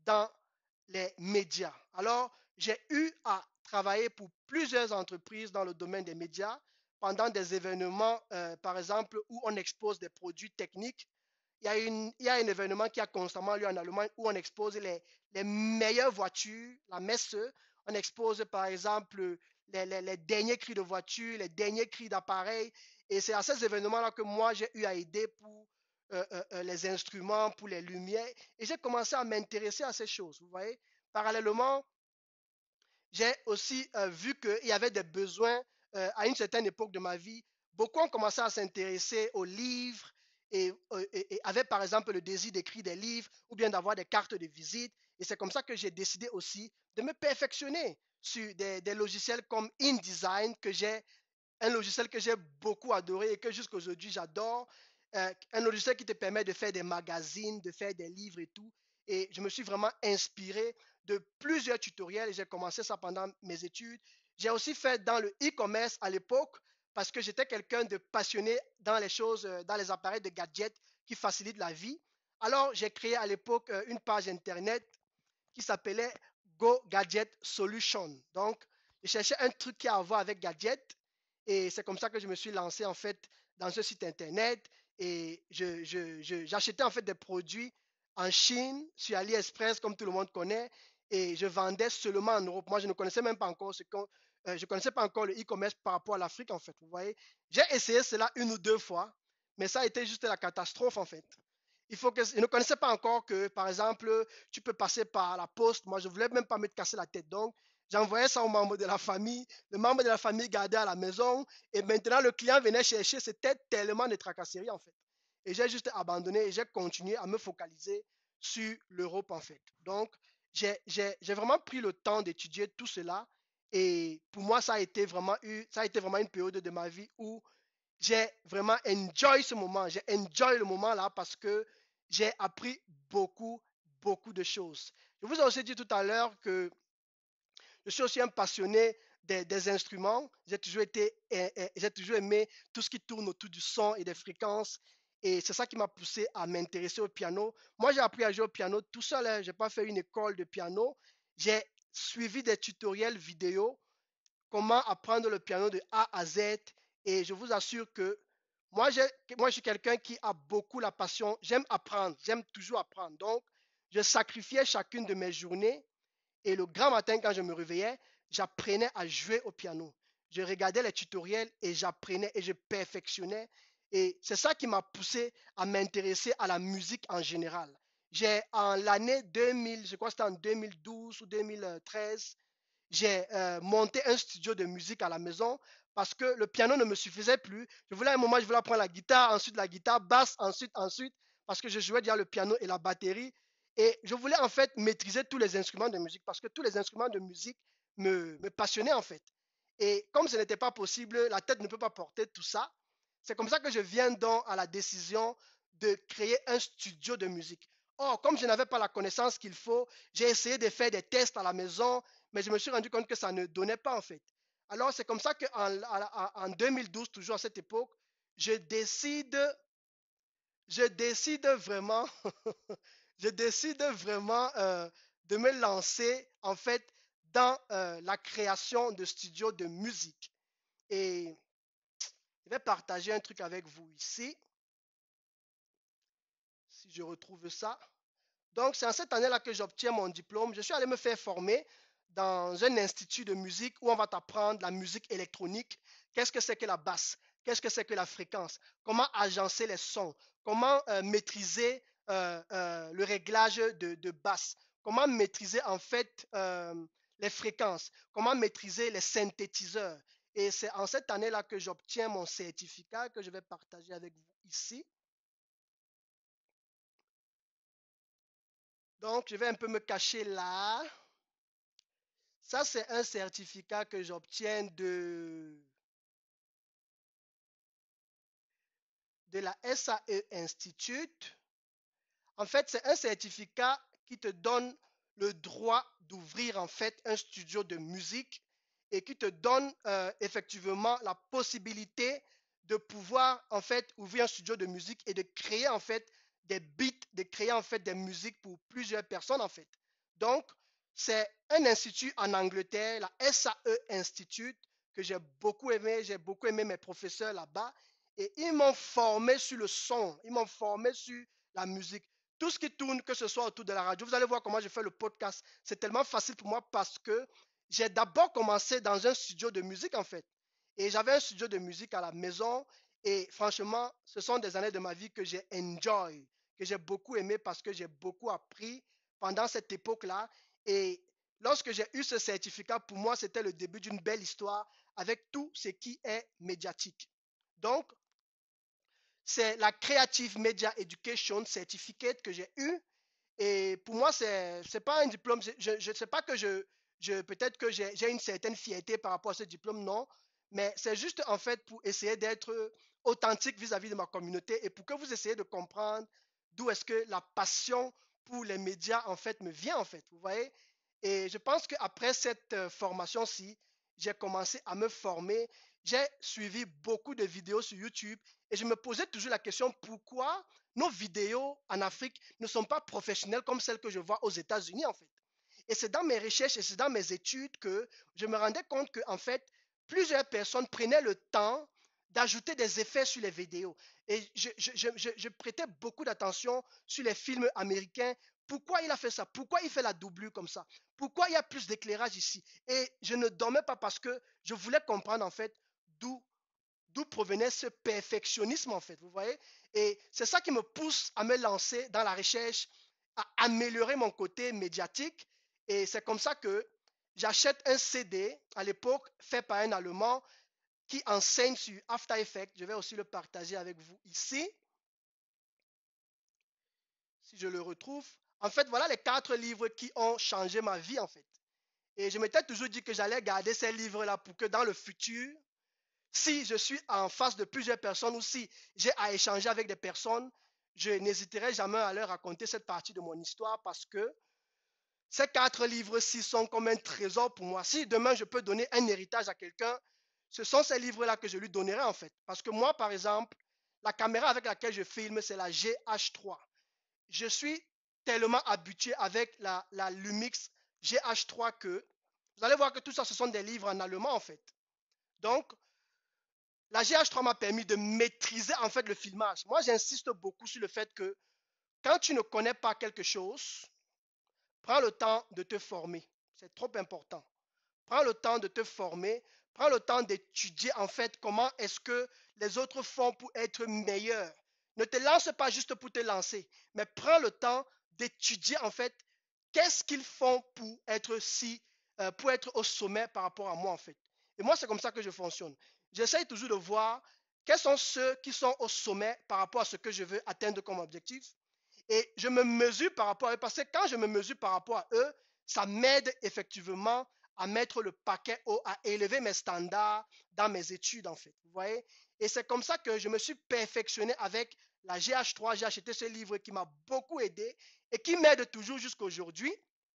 dans les médias. Alors, j'ai eu à travailler pour plusieurs entreprises dans le domaine des médias pendant des événements, euh, par exemple, où on expose des produits techniques. Il y, a une, il y a un événement qui a constamment lieu en Allemagne où on expose les, les meilleures voitures, la Messe. On expose, par exemple, les, les, les derniers cris de voitures, les derniers cris d'appareils. Et c'est à ces événements-là que moi, j'ai eu à aider pour euh, euh, euh, les instruments, pour les lumières. Et j'ai commencé à m'intéresser à ces choses, vous voyez. Parallèlement, j'ai aussi euh, vu qu'il y avait des besoins euh, à une certaine époque de ma vie. Beaucoup ont commencé à s'intéresser aux livres et, euh, et, et avaient par exemple le désir d'écrire des livres ou bien d'avoir des cartes de visite. Et c'est comme ça que j'ai décidé aussi de me perfectionner sur des, des logiciels comme InDesign que j'ai un logiciel que j'ai beaucoup adoré et que jusqu'à aujourd'hui j'adore. Euh, un logiciel qui te permet de faire des magazines, de faire des livres et tout. Et je me suis vraiment inspiré de plusieurs tutoriels et j'ai commencé ça pendant mes études. J'ai aussi fait dans le e-commerce à l'époque parce que j'étais quelqu'un de passionné dans les choses, euh, dans les appareils de gadgets qui facilitent la vie. Alors j'ai créé à l'époque euh, une page internet qui s'appelait Go Gadget Solution. Donc, je cherchais un truc qui a à voir avec gadget et c'est comme ça que je me suis lancé en fait dans ce site internet et je, je, je, j'achetais en fait des produits en Chine, sur AliExpress comme tout le monde connaît et je vendais seulement en Europe. Moi, je ne connaissais même pas encore ce qu'on, euh, je connaissais pas encore le e-commerce par rapport à l'Afrique en fait. Vous voyez, j'ai essayé cela une ou deux fois, mais ça a été juste la catastrophe en fait. Il faut que, je ne connaissais pas encore que, par exemple, tu peux passer par la poste. Moi, je ne voulais même pas me casser la tête. Donc, j'envoyais ça aux membres de la famille. Le membre de la famille gardait à la maison. Et maintenant, le client venait chercher. C'était tellement de tracasseries, en fait. Et j'ai juste abandonné et j'ai continué à me focaliser sur l'Europe, en fait. Donc, j'ai, j'ai, j'ai vraiment pris le temps d'étudier tout cela. Et pour moi, ça a été vraiment, eu, ça a été vraiment une période de ma vie où j'ai vraiment enjoy ce moment. J'ai enjoy le moment là parce que j'ai appris beaucoup, beaucoup de choses. Je vous ai aussi dit tout à l'heure que je suis aussi un passionné des, des instruments. J'ai toujours été, eh, eh, j'ai toujours aimé tout ce qui tourne autour du son et des fréquences. Et c'est ça qui m'a poussé à m'intéresser au piano. Moi, j'ai appris à jouer au piano tout seul. Hein. Je n'ai pas fait une école de piano. J'ai suivi des tutoriels vidéo comment apprendre le piano de A à Z. Et je vous assure que moi, moi je suis quelqu'un qui a beaucoup la passion. J'aime apprendre, j'aime toujours apprendre. Donc, je sacrifiais chacune de mes journées. Et le grand matin, quand je me réveillais, j'apprenais à jouer au piano. Je regardais les tutoriels et j'apprenais et je perfectionnais. Et c'est ça qui m'a poussé à m'intéresser à la musique en général. J'ai en l'année deux mille, je crois que c'était en deux mille douze ou deux mille treize, j'ai euh, monté un studio de musique à la maison parce que le piano ne me suffisait plus. Je voulais à un moment, je voulais apprendre la guitare, ensuite la guitare basse, ensuite, ensuite, parce que je jouais déjà le piano et la batterie. Et je voulais en fait maîtriser tous les instruments de musique parce que tous les instruments de musique me, me passionnaient en fait. Et comme ce n'était pas possible, la tête ne peut pas porter tout ça. C'est comme ça que je viens donc à la décision de créer un studio de musique. Or, comme je n'avais pas la connaissance qu'il faut, j'ai essayé de faire des tests à la maison, mais je me suis rendu compte que ça ne donnait pas en fait. Alors, c'est comme ça qu'en en deux mille douze, toujours à cette époque, je décide, je décide vraiment, je décide vraiment euh, de me lancer en fait dans euh, la création de studios de musique. Et je vais partager un truc avec vous ici, si je retrouve ça. Donc, c'est en cette année-là que j'obtiens mon diplôme. Je suis allé me faire former dans un institut de musique où on va t'apprendre la musique électronique. Qu'est-ce que c'est que la basse? Qu'est-ce que c'est que la fréquence? Comment agencer les sons? Comment euh, maîtriser euh, euh, le réglage de, de basse? Comment maîtriser en fait euh, les fréquences? Comment maîtriser les synthétiseurs? Et c'est en cette année-là que j'obtiens mon certificat que je vais partager avec vous ici. Donc, je vais un peu me cacher là. Ça, c'est un certificat que j'obtiens de, de la S A E Institute. En fait, c'est un certificat qui te donne le droit d'ouvrir en fait un studio de musique et qui te donne euh, effectivement la possibilité de pouvoir en fait ouvrir un studio de musique et de créer en fait des beats, de créer en fait des musiques pour plusieurs personnes en fait. Donc, c'est un institut en Angleterre, la S A E Institute, que j'ai beaucoup aimé. J'ai beaucoup aimé mes professeurs là-bas. Et ils m'ont formé sur le son, ils m'ont formé sur la musique. Tout ce qui tourne, que ce soit autour de la radio, vous allez voir comment je fais le podcast. C'est tellement facile pour moi parce que j'ai d'abord commencé dans un studio de musique en fait. Et j'avais un studio de musique à la maison. Et franchement, ce sont des années de ma vie que j'ai enjoy, que j'ai beaucoup aimé parce que j'ai beaucoup appris pendant cette époque-là. Et lorsque j'ai eu ce certificat, pour moi, c'était le début d'une belle histoire avec tout ce qui est médiatique. Donc, c'est la Creative Media Education Certificate que j'ai eu. Et pour moi, c'est c'est pas un diplôme. Je ne sais pas que je, je peut-être que j'ai j'ai une certaine fierté par rapport à ce diplôme, non. Mais c'est juste en fait pour essayer d'être authentique vis-à-vis de ma communauté et pour que vous essayiez de comprendre d'où est-ce que la passion pour les médias en fait me vient en fait. Vous voyez? Et je pense qu'après cette euh, formation-ci, j'ai commencé à me former. J'ai suivi beaucoup de vidéos sur YouTube et je me posais toujours la question pourquoi nos vidéos en Afrique ne sont pas professionnelles comme celles que je vois aux États-Unis en fait. Et c'est dans mes recherches et c'est dans mes études que je me rendais compte que en fait, plusieurs personnes prenaient le temps d'ajouter des effets sur les vidéos. Et je, je, je, je, je prêtais beaucoup d'attention sur les films américains. Pourquoi il a fait ça? Pourquoi il fait la doublure comme ça? Pourquoi il y a plus d'éclairage ici? Et je ne dormais pas parce que je voulais comprendre en fait d'où d'où provenait ce perfectionnisme en fait, vous voyez? Et c'est ça qui me pousse à me lancer dans la recherche, à améliorer mon côté médiatique. Et c'est comme ça que j'achète un C D à l'époque fait par un Allemand qui enseigne sur After Effects. Je vais aussi le partager avec vous ici, si je le retrouve. En fait, voilà les quatre livres qui ont changé ma vie en fait. Et je m'étais toujours dit que j'allais garder ces livres-là pour que dans le futur, si je suis en face de plusieurs personnes ou si j'ai à échanger avec des personnes, je n'hésiterai jamais à leur raconter cette partie de mon histoire parce que ces quatre livres-ci sont comme un trésor pour moi. Si demain je peux donner un héritage à quelqu'un, ce sont ces livres-là que je lui donnerai en fait. Parce que moi, par exemple, la caméra avec laquelle je filme, c'est la G H trois. Je suis tellement habitué avec la, la Lumix G H trois que vous allez voir que tout ça, ce sont des livres en allemand en fait. Donc, la G H trois m'a permis de maîtriser en fait le filmage. Moi, j'insiste beaucoup sur le fait que quand tu ne connais pas quelque chose, prends le temps de te former. C'est trop important. Prends le temps de te former. Prends le temps d'étudier en fait comment est-ce que les autres font pour être meilleurs. Ne te lance pas juste pour te lancer, mais prends le temps d'étudier en fait qu'est-ce qu'ils font pour être si, euh, pour être au sommet par rapport à moi en fait. Et moi, c'est comme ça que je fonctionne. J'essaye toujours de voir quels sont ceux qui sont au sommet par rapport à ce que je veux atteindre comme objectif. Et je me mesure par rapport à eux, parce que quand je me mesure par rapport à eux, ça m'aide effectivement à mettre le paquet haut, à élever mes standards dans mes études, en fait. Vous voyez? Et c'est comme ça que je me suis perfectionné avec la G H trois. J'ai acheté ce livre qui m'a beaucoup aidé et qui m'aide toujours jusqu'à aujourd'hui.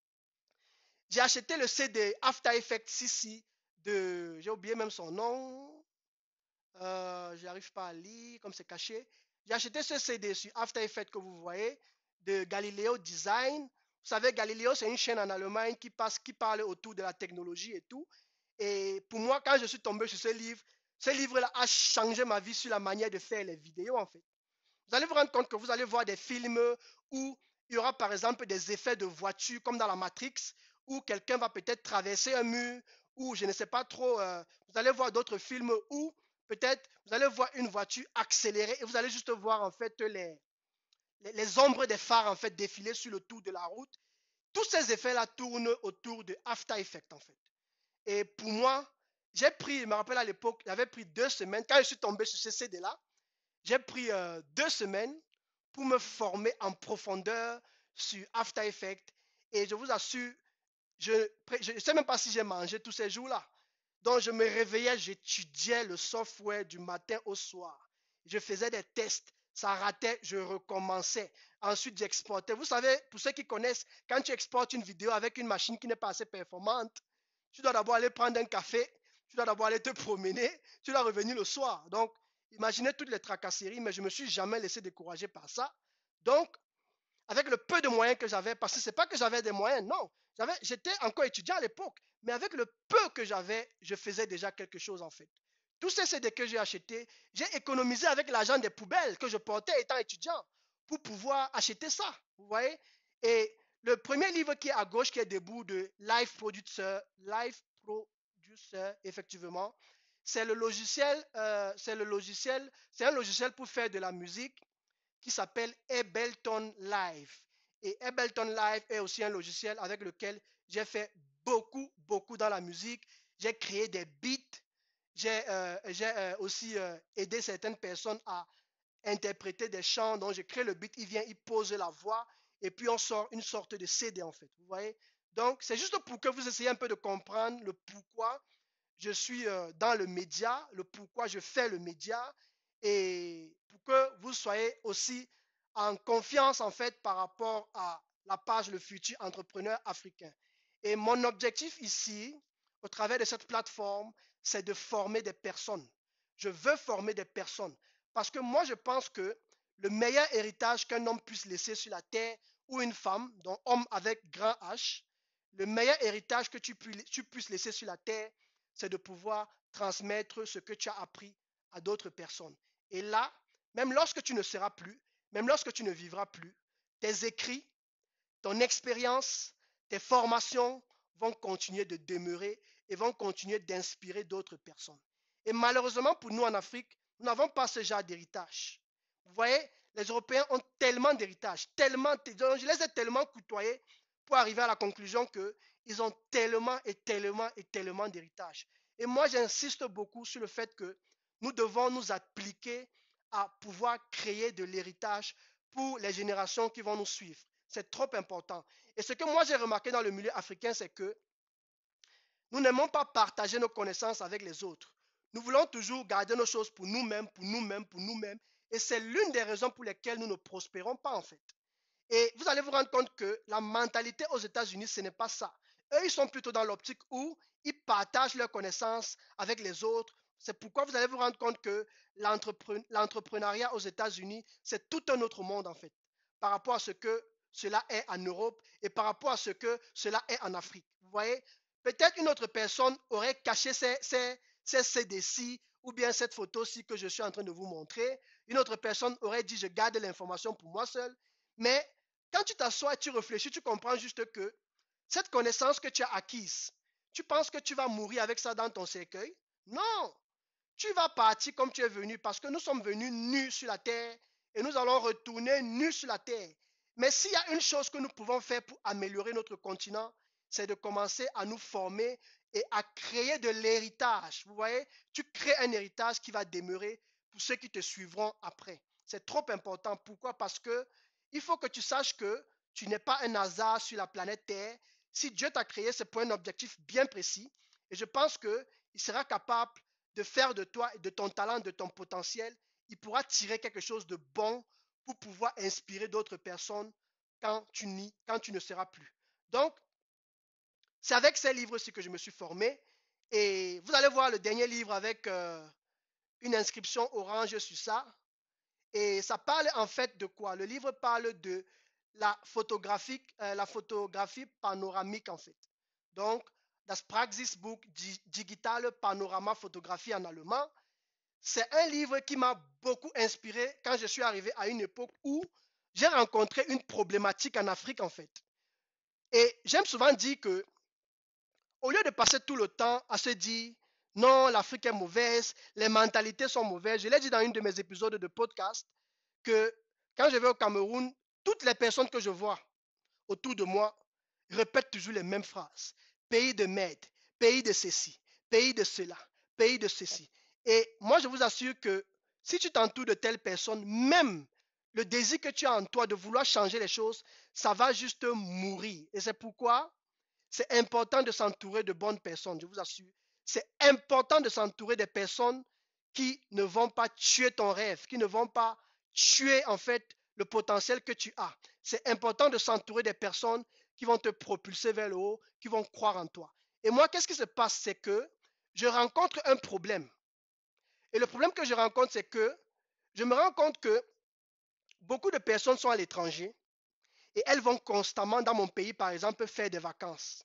J'ai acheté le C D After Effects ici de, j'ai oublié même son nom, euh, je n'arrive pas à lire comme c'est caché. J'ai acheté ce C D sur After Effects que vous voyez de Galileo Design. Vous savez, Galileo, c'est une chaîne en Allemagne qui, passe, qui parle autour de la technologie et tout. Et pour moi, quand je suis tombé sur ce livre, ce livre-là a changé ma vie sur la manière de faire les vidéos, en fait. Vous allez vous rendre compte que vous allez voir des films où il y aura par exemple des effets de voiture comme dans la Matrix, où quelqu'un va peut-être traverser un mur, ou je ne sais pas trop, euh, vous allez voir d'autres films où peut-être vous allez voir une voiture accélérer et vous allez juste voir en fait les, les, les ombres des phares en fait défiler sur le tour de la route. Tous ces effets-là tournent autour de After Effects en fait. Et pour moi, j'ai pris, je me rappelle à l'époque, j'avais pris deux semaines, quand je suis tombé sur ce C D-là, j'ai pris euh, deux semaines pour me former en profondeur sur After Effects. Et je vous assure, je ne sais même pas si j'ai mangé tous ces jours-là. Donc, je me réveillais, j'étudiais le software du matin au soir. Je faisais des tests. Ça ratait, je recommençais. Ensuite, j'exportais. Vous savez, pour ceux qui connaissent, quand tu exportes une vidéo avec une machine qui n'est pas assez performante, tu dois d'abord aller prendre un café, tu dois d'abord aller te promener, tu dois revenir le soir. Donc, imaginez toutes les tracasseries, mais je ne me suis jamais laissé décourager par ça. Donc, avec le peu de moyens que j'avais, parce que c'est pas que j'avais des moyens, non. J'avais, j'étais encore étudiant à l'époque, mais avec le peu que j'avais, je faisais déjà quelque chose en fait. Tous ces C D que j'ai achetés, j'ai économisé avec l'argent des poubelles que je portais étant étudiant pour pouvoir acheter ça. Vous voyez? Et le premier livre qui est à gauche, qui est debout de Life Producer, Life Producer, effectivement, c'est le logiciel, euh, c'est le logiciel, c'est un logiciel pour faire de la musique qui s'appelle Ableton Live. Et Ableton Live est aussi un logiciel avec lequel j'ai fait beaucoup, beaucoup dans la musique. J'ai créé des beats. J'ai euh, euh, aussi euh, aidé certaines personnes à interpréter des chants. Donc, je crée le beat, il vient, il pose la voix, et puis on sort une sorte de C D en fait. Vous voyez? Donc, c'est juste pour que vous essayiez un peu de comprendre le pourquoi je suis euh, dans le média, le pourquoi je fais le média, et pour que vous soyez aussi en confiance en fait par rapport à la page Le Futur Entrepreneur Africain. Et mon objectif ici, au travers de cette plateforme, c'est de former des personnes. Je veux former des personnes parce que moi, je pense que le meilleur héritage qu'un homme puisse laisser sur la terre, ou une femme, donc homme avec grand H, le meilleur héritage que tu, tu puisses laisser sur la terre, c'est de pouvoir transmettre ce que tu as appris à d'autres personnes. Et là, même lorsque tu ne seras plus, même lorsque tu ne vivras plus, tes écrits, ton expérience, tes formations vont continuer de demeurer et vont continuer d'inspirer d'autres personnes. Et malheureusement pour nous en Afrique, nous n'avons pas ce genre d'héritage. Vous voyez, les Européens ont tellement d'héritage, tellement, je les ai tellement côtoyés pour arriver à la conclusion qu'ils ont tellement et tellement et tellement d'héritage. Et moi, j'insiste beaucoup sur le fait que nous devons nous appliquer à pouvoir créer de l'héritage pour les générations qui vont nous suivre. C'est trop important. Et ce que moi j'ai remarqué dans le milieu africain, c'est que nous n'aimons pas partager nos connaissances avec les autres. Nous voulons toujours garder nos choses pour nous-mêmes, pour nous-mêmes, pour nous-mêmes. Et c'est l'une des raisons pour lesquelles nous ne prospérons pas en fait. Et vous allez vous rendre compte que la mentalité aux États-Unis, ce n'est pas ça. Eux, ils sont plutôt dans l'optique où ils partagent leurs connaissances avec les autres. C'est pourquoi vous allez vous rendre compte que l'entrepreneuriat aux États-Unis, c'est tout un autre monde en fait, par rapport à ce que cela est en Europe et par rapport à ce que cela est en Afrique. Vous voyez, peut-être une autre personne aurait caché ces, ces, ces C D-ci ou bien cette photo-ci que je suis en train de vous montrer. Une autre personne aurait dit, je garde l'information pour moi seul. Mais quand tu t'assois et tu réfléchis, tu comprends juste que cette connaissance que tu as acquise, tu penses que tu vas mourir avec ça dans ton cercueil? Non, tu vas partir comme tu es venu parce que nous sommes venus nus sur la terre et nous allons retourner nus sur la terre. Mais s'il y a une chose que nous pouvons faire pour améliorer notre continent, c'est de commencer à nous former et à créer de l'héritage. Vous voyez, tu crées un héritage qui va demeurer pour ceux qui te suivront après. C'est trop important. Pourquoi? Parce que il faut que tu saches que tu n'es pas un hasard sur la planète Terre. Si Dieu t'a créé, c'est pour un objectif bien précis. Et je pense qu'il sera capable de faire de toi, de ton talent, de ton potentiel, il pourra tirer quelque chose de bon pour pouvoir inspirer d'autres personnes quand tu, n'y, quand tu ne seras plus. Donc, c'est avec ces livres-ci que je me suis formé. Et vous allez voir le dernier livre avec euh, une inscription orange sur ça. Et ça parle en fait de quoi? Le livre parle de la photographie, euh, la photographie panoramique en fait. Donc, das Praxisbuch Digital Panorama Photographie en allemand. C'est un livre qui m'a beaucoup inspiré quand je suis arrivé à une époque où j'ai rencontré une problématique en Afrique en fait. Et j'aime souvent dire que au lieu de passer tout le temps à se dire non, l'Afrique est mauvaise, les mentalités sont mauvaises, je l'ai dit dans une de mes épisodes de podcast que quand je vais au Cameroun, toutes les personnes que je vois autour de moi répètent toujours les mêmes phrases. Pays de merde, pays de ceci, pays de cela, pays de ceci. Et moi, je vous assure que si tu t'entoures de telles personnes, même le désir que tu as en toi de vouloir changer les choses, ça va juste mourir. Et c'est pourquoi c'est important de s'entourer de bonnes personnes, je vous assure. C'est important de s'entourer des personnes qui ne vont pas tuer ton rêve, qui ne vont pas tuer en fait le potentiel que tu as. C'est important de s'entourer des personnes qui vont te propulser vers le haut, qui vont croire en toi. Et moi, qu'est-ce qui se passe? C'est que je rencontre un problème. Et le problème que je rencontre, c'est que je me rends compte que beaucoup de personnes sont à l'étranger et elles vont constamment dans mon pays, par exemple, faire des vacances.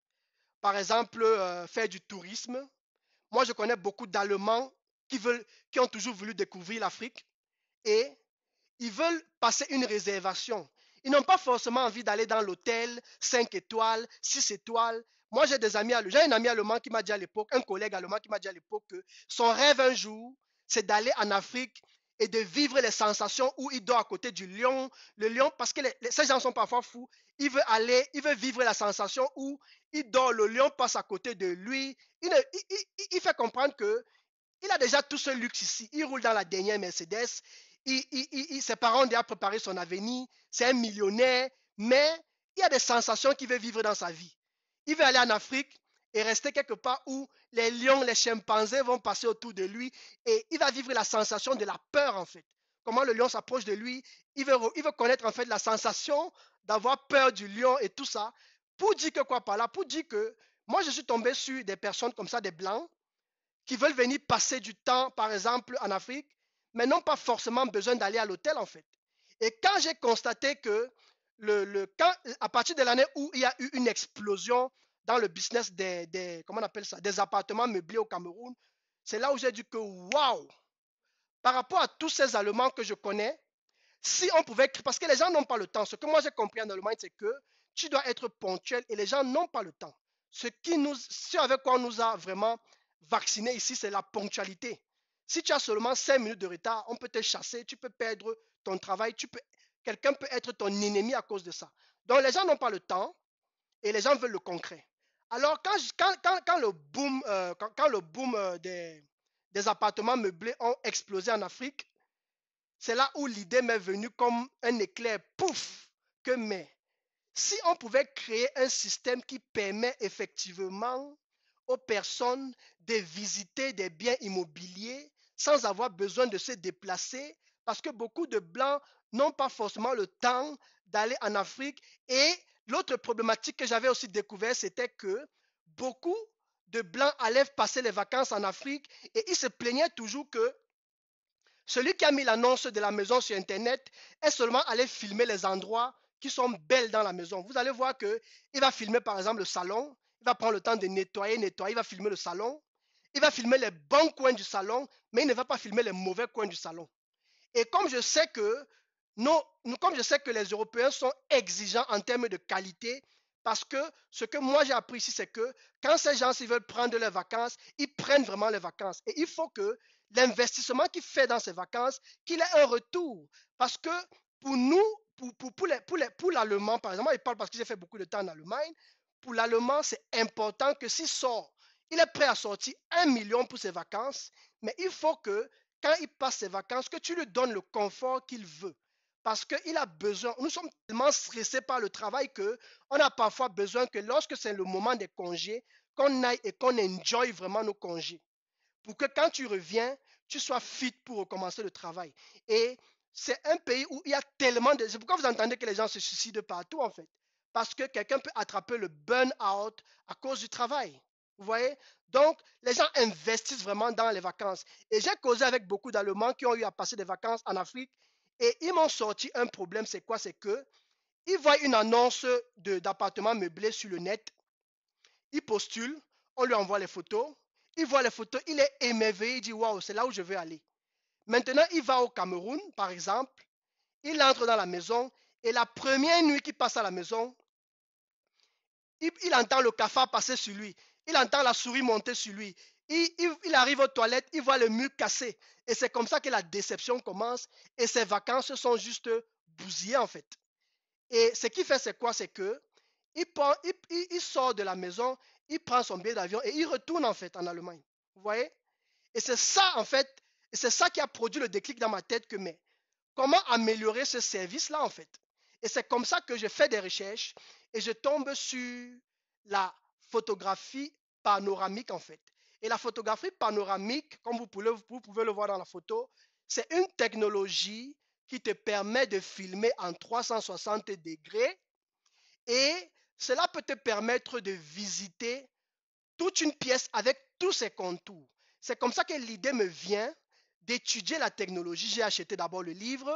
Par exemple, euh, faire du tourisme. Moi, je connais beaucoup d'Allemands qui veulent, qui ont toujours voulu découvrir l'Afrique et ils veulent passer une réservation. Ils n'ont pas forcément envie d'aller dans l'hôtel cinq étoiles, six étoiles. Moi, j'ai des amis allemands. J'ai un ami allemand qui m'a dit à l'époque, un collègue allemand qui m'a dit à l'époque que son rêve un jour, c'est d'aller en Afrique et de vivre les sensations où il dort à côté du lion. Le lion, parce que les, les, ces gens sont parfois fous. Il veut aller, il veut vivre la sensation où il dort, le lion passe à côté de lui. Il, il, il, il fait comprendre que il a déjà tout ce luxe ici. Il roule dans la dernière Mercedes. Il, il, il, ses parents ont déjà préparé son avenir. C'est un millionnaire. Mais il y a des sensations qu'il veut vivre dans sa vie. Il veut aller en Afrique et rester quelque part où les lions, les chimpanzés vont passer autour de lui. Et il va vivre la sensation de la peur, en fait. Comment le lion s'approche de lui. Il veut, il veut connaître, en fait, la sensation d'avoir peur du lion et tout ça. Pour dire que quoi par là? Pour dire que moi, je suis tombé sur des personnes comme ça, des blancs, qui veulent venir passer du temps, par exemple, en Afrique, mais n'ont pas forcément besoin d'aller à l'hôtel, en fait. Et quand j'ai constaté que, le, le, quand, à partir de l'année où il y a eu une explosion dans le business des, des, comment on appelle ça, des appartements meublés au Cameroun, c'est là où j'ai dit que, waouh, par rapport à tous ces Allemands que je connais, si on pouvait, parce que les gens n'ont pas le temps, ce que moi j'ai compris en Allemagne, c'est que tu dois être ponctuel et les gens n'ont pas le temps. Ce qui nous, ce avec quoi on nous a vraiment vacciné ici, c'est la ponctualité. Si tu as seulement cinq minutes de retard, on peut te chasser, tu peux perdre ton travail, tu peux, quelqu'un peut être ton ennemi à cause de ça. Donc les gens n'ont pas le temps et les gens veulent le concret. Alors quand, quand, quand, quand le boom, euh, quand, quand le boom euh, des, des appartements meublés ont explosé en Afrique, c'est là où l'idée m'est venue comme un éclair, pouf, que mais si on pouvait créer un système qui permet effectivement aux personnes de visiter des biens immobiliers sans avoir besoin de se déplacer, parce que beaucoup de Blancs n'ont pas forcément le temps d'aller en Afrique. Et l'autre problématique que j'avais aussi découvert, c'était que beaucoup de Blancs allaient passer les vacances en Afrique et ils se plaignaient toujours que celui qui a mis l'annonce de la maison sur Internet est seulement allé filmer les endroits qui sont belles dans la maison. Vous allez voir qu'il va filmer par exemple le salon, il va prendre le temps de nettoyer, nettoyer, il va filmer le salon, il va filmer les bons coins du salon, mais il ne va pas filmer les mauvais coins du salon. Et comme je sais que, non, comme je sais que les Européens sont exigeants en termes de qualité, parce que ce que moi j'ai appris ici, c'est que quand ces gens s'ils veulent prendre leurs vacances, ils prennent vraiment les vacances. Et il faut que l'investissement qu'il fait dans ces vacances, qu'il ait un retour. Parce que pour nous, pour, pour, pour, les, pour, les, pour l'allemand, par exemple, il parle parce que j'ai fait beaucoup de temps en Allemagne, pour l'allemand, c'est important que s'il sort, il est prêt à sortir un million pour ses vacances, mais il faut que quand il passe ses vacances, que tu lui donnes le confort qu'il veut. Parce qu'il a besoin, nous sommes tellement stressés par le travail qu'on a parfois besoin que lorsque c'est le moment des congés, qu'on aille et qu'on enjoy vraiment nos congés. Pour que quand tu reviens, tu sois fit pour recommencer le travail. Et c'est un pays où il y a tellement de... C'est pourquoi vous entendez que les gens se suicident partout en fait. Parce que quelqu'un peut attraper le burn-out à cause du travail. Vous voyez? Donc, les gens investissent vraiment dans les vacances. Et j'ai causé avec beaucoup d'Allemands qui ont eu à passer des vacances en Afrique. Et ils m'ont sorti un problème. C'est quoi? C'est que ils voient une annonce d'appartement meublé sur le net. Ils postulent. On lui envoie les photos. Il voit les photos. Il est émerveillé. Il dit, waouh, c'est là où je veux aller. Maintenant, il va au Cameroun, par exemple. Il entre dans la maison. Et la première nuit qu'il passe à la maison, il, il entend le cafard passer sur lui. Il entend la souris monter sur lui. Il, il, il, arrive aux toilettes, il voit le mur cassé. Et c'est comme ça que la déception commence. Et ses vacances sont juste bousillées, en fait. Et ce qu'il fait, c'est quoi? C'est que il, prend, il, il, il sort de la maison, il prend son billet d'avion et il retourne, en fait, en Allemagne. Vous voyez? Et c'est ça, en fait, et c'est ça qui a produit le déclic dans ma tête que, mais, comment améliorer ce service-là, en fait? Et c'est comme ça que je fais des recherches et je tombe sur la photographie panoramique, en fait. Et la photographie panoramique, comme vous pouvez, vous pouvez le voir dans la photo, c'est une technologie qui te permet de filmer en trois cent soixante degrés et cela peut te permettre de visiter toute une pièce avec tous ses contours. C'est comme ça que l'idée me vient d'étudier la technologie. J'ai acheté d'abord le livre.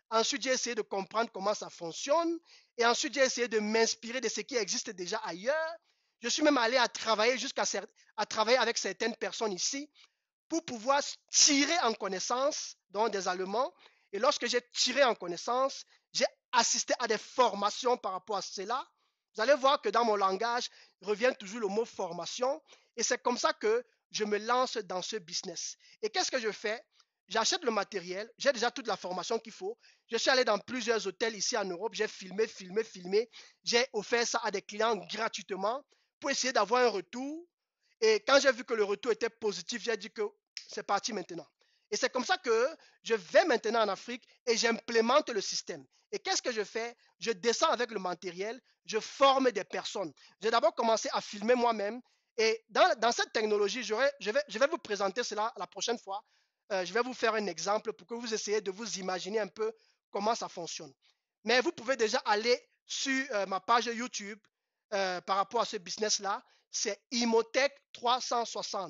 Ensuite, j'ai essayé de comprendre comment ça fonctionne. Et ensuite, j'ai essayé de m'inspirer de ce qui existe déjà ailleurs. Je suis même allé à travailler jusqu'à à travailler avec certaines personnes ici pour pouvoir tirer en connaissance, dont des Allemands. Et lorsque j'ai tiré en connaissance, j'ai assisté à des formations par rapport à cela. Vous allez voir que dans mon langage revient toujours le mot formation. Et c'est comme ça que je me lance dans ce business. Et qu'est-ce que je fais? J'achète le matériel, j'ai déjà toute la formation qu'il faut. Je suis allé dans plusieurs hôtels ici en Europe, j'ai filmé, filmé, filmé. J'ai offert ça à des clients gratuitement pour essayer d'avoir un retour. Et quand j'ai vu que le retour était positif, j'ai dit que c'est parti maintenant. Et c'est comme ça que je vais maintenant en Afrique et j'implémente le système. Et qu'est-ce que je fais? Je descends avec le matériel, je forme des personnes. J'ai d'abord commencé à filmer moi-même. Et dans, dans cette technologie, je vais, je vais vous présenter cela la prochaine fois. Euh, je vais vous faire un exemple pour que vous essayiez de vous imaginer un peu comment ça fonctionne. Mais vous pouvez déjà aller sur euh, ma page YouTube euh, par rapport à ce business-là. C'est Imotech trois cent soixante.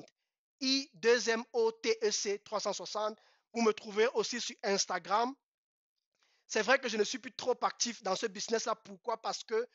I deux M O T E C trois cent soixante. Vous me trouvez aussi sur Instagram. C'est vrai que je ne suis plus trop actif dans ce business-là. Pourquoi? Parce que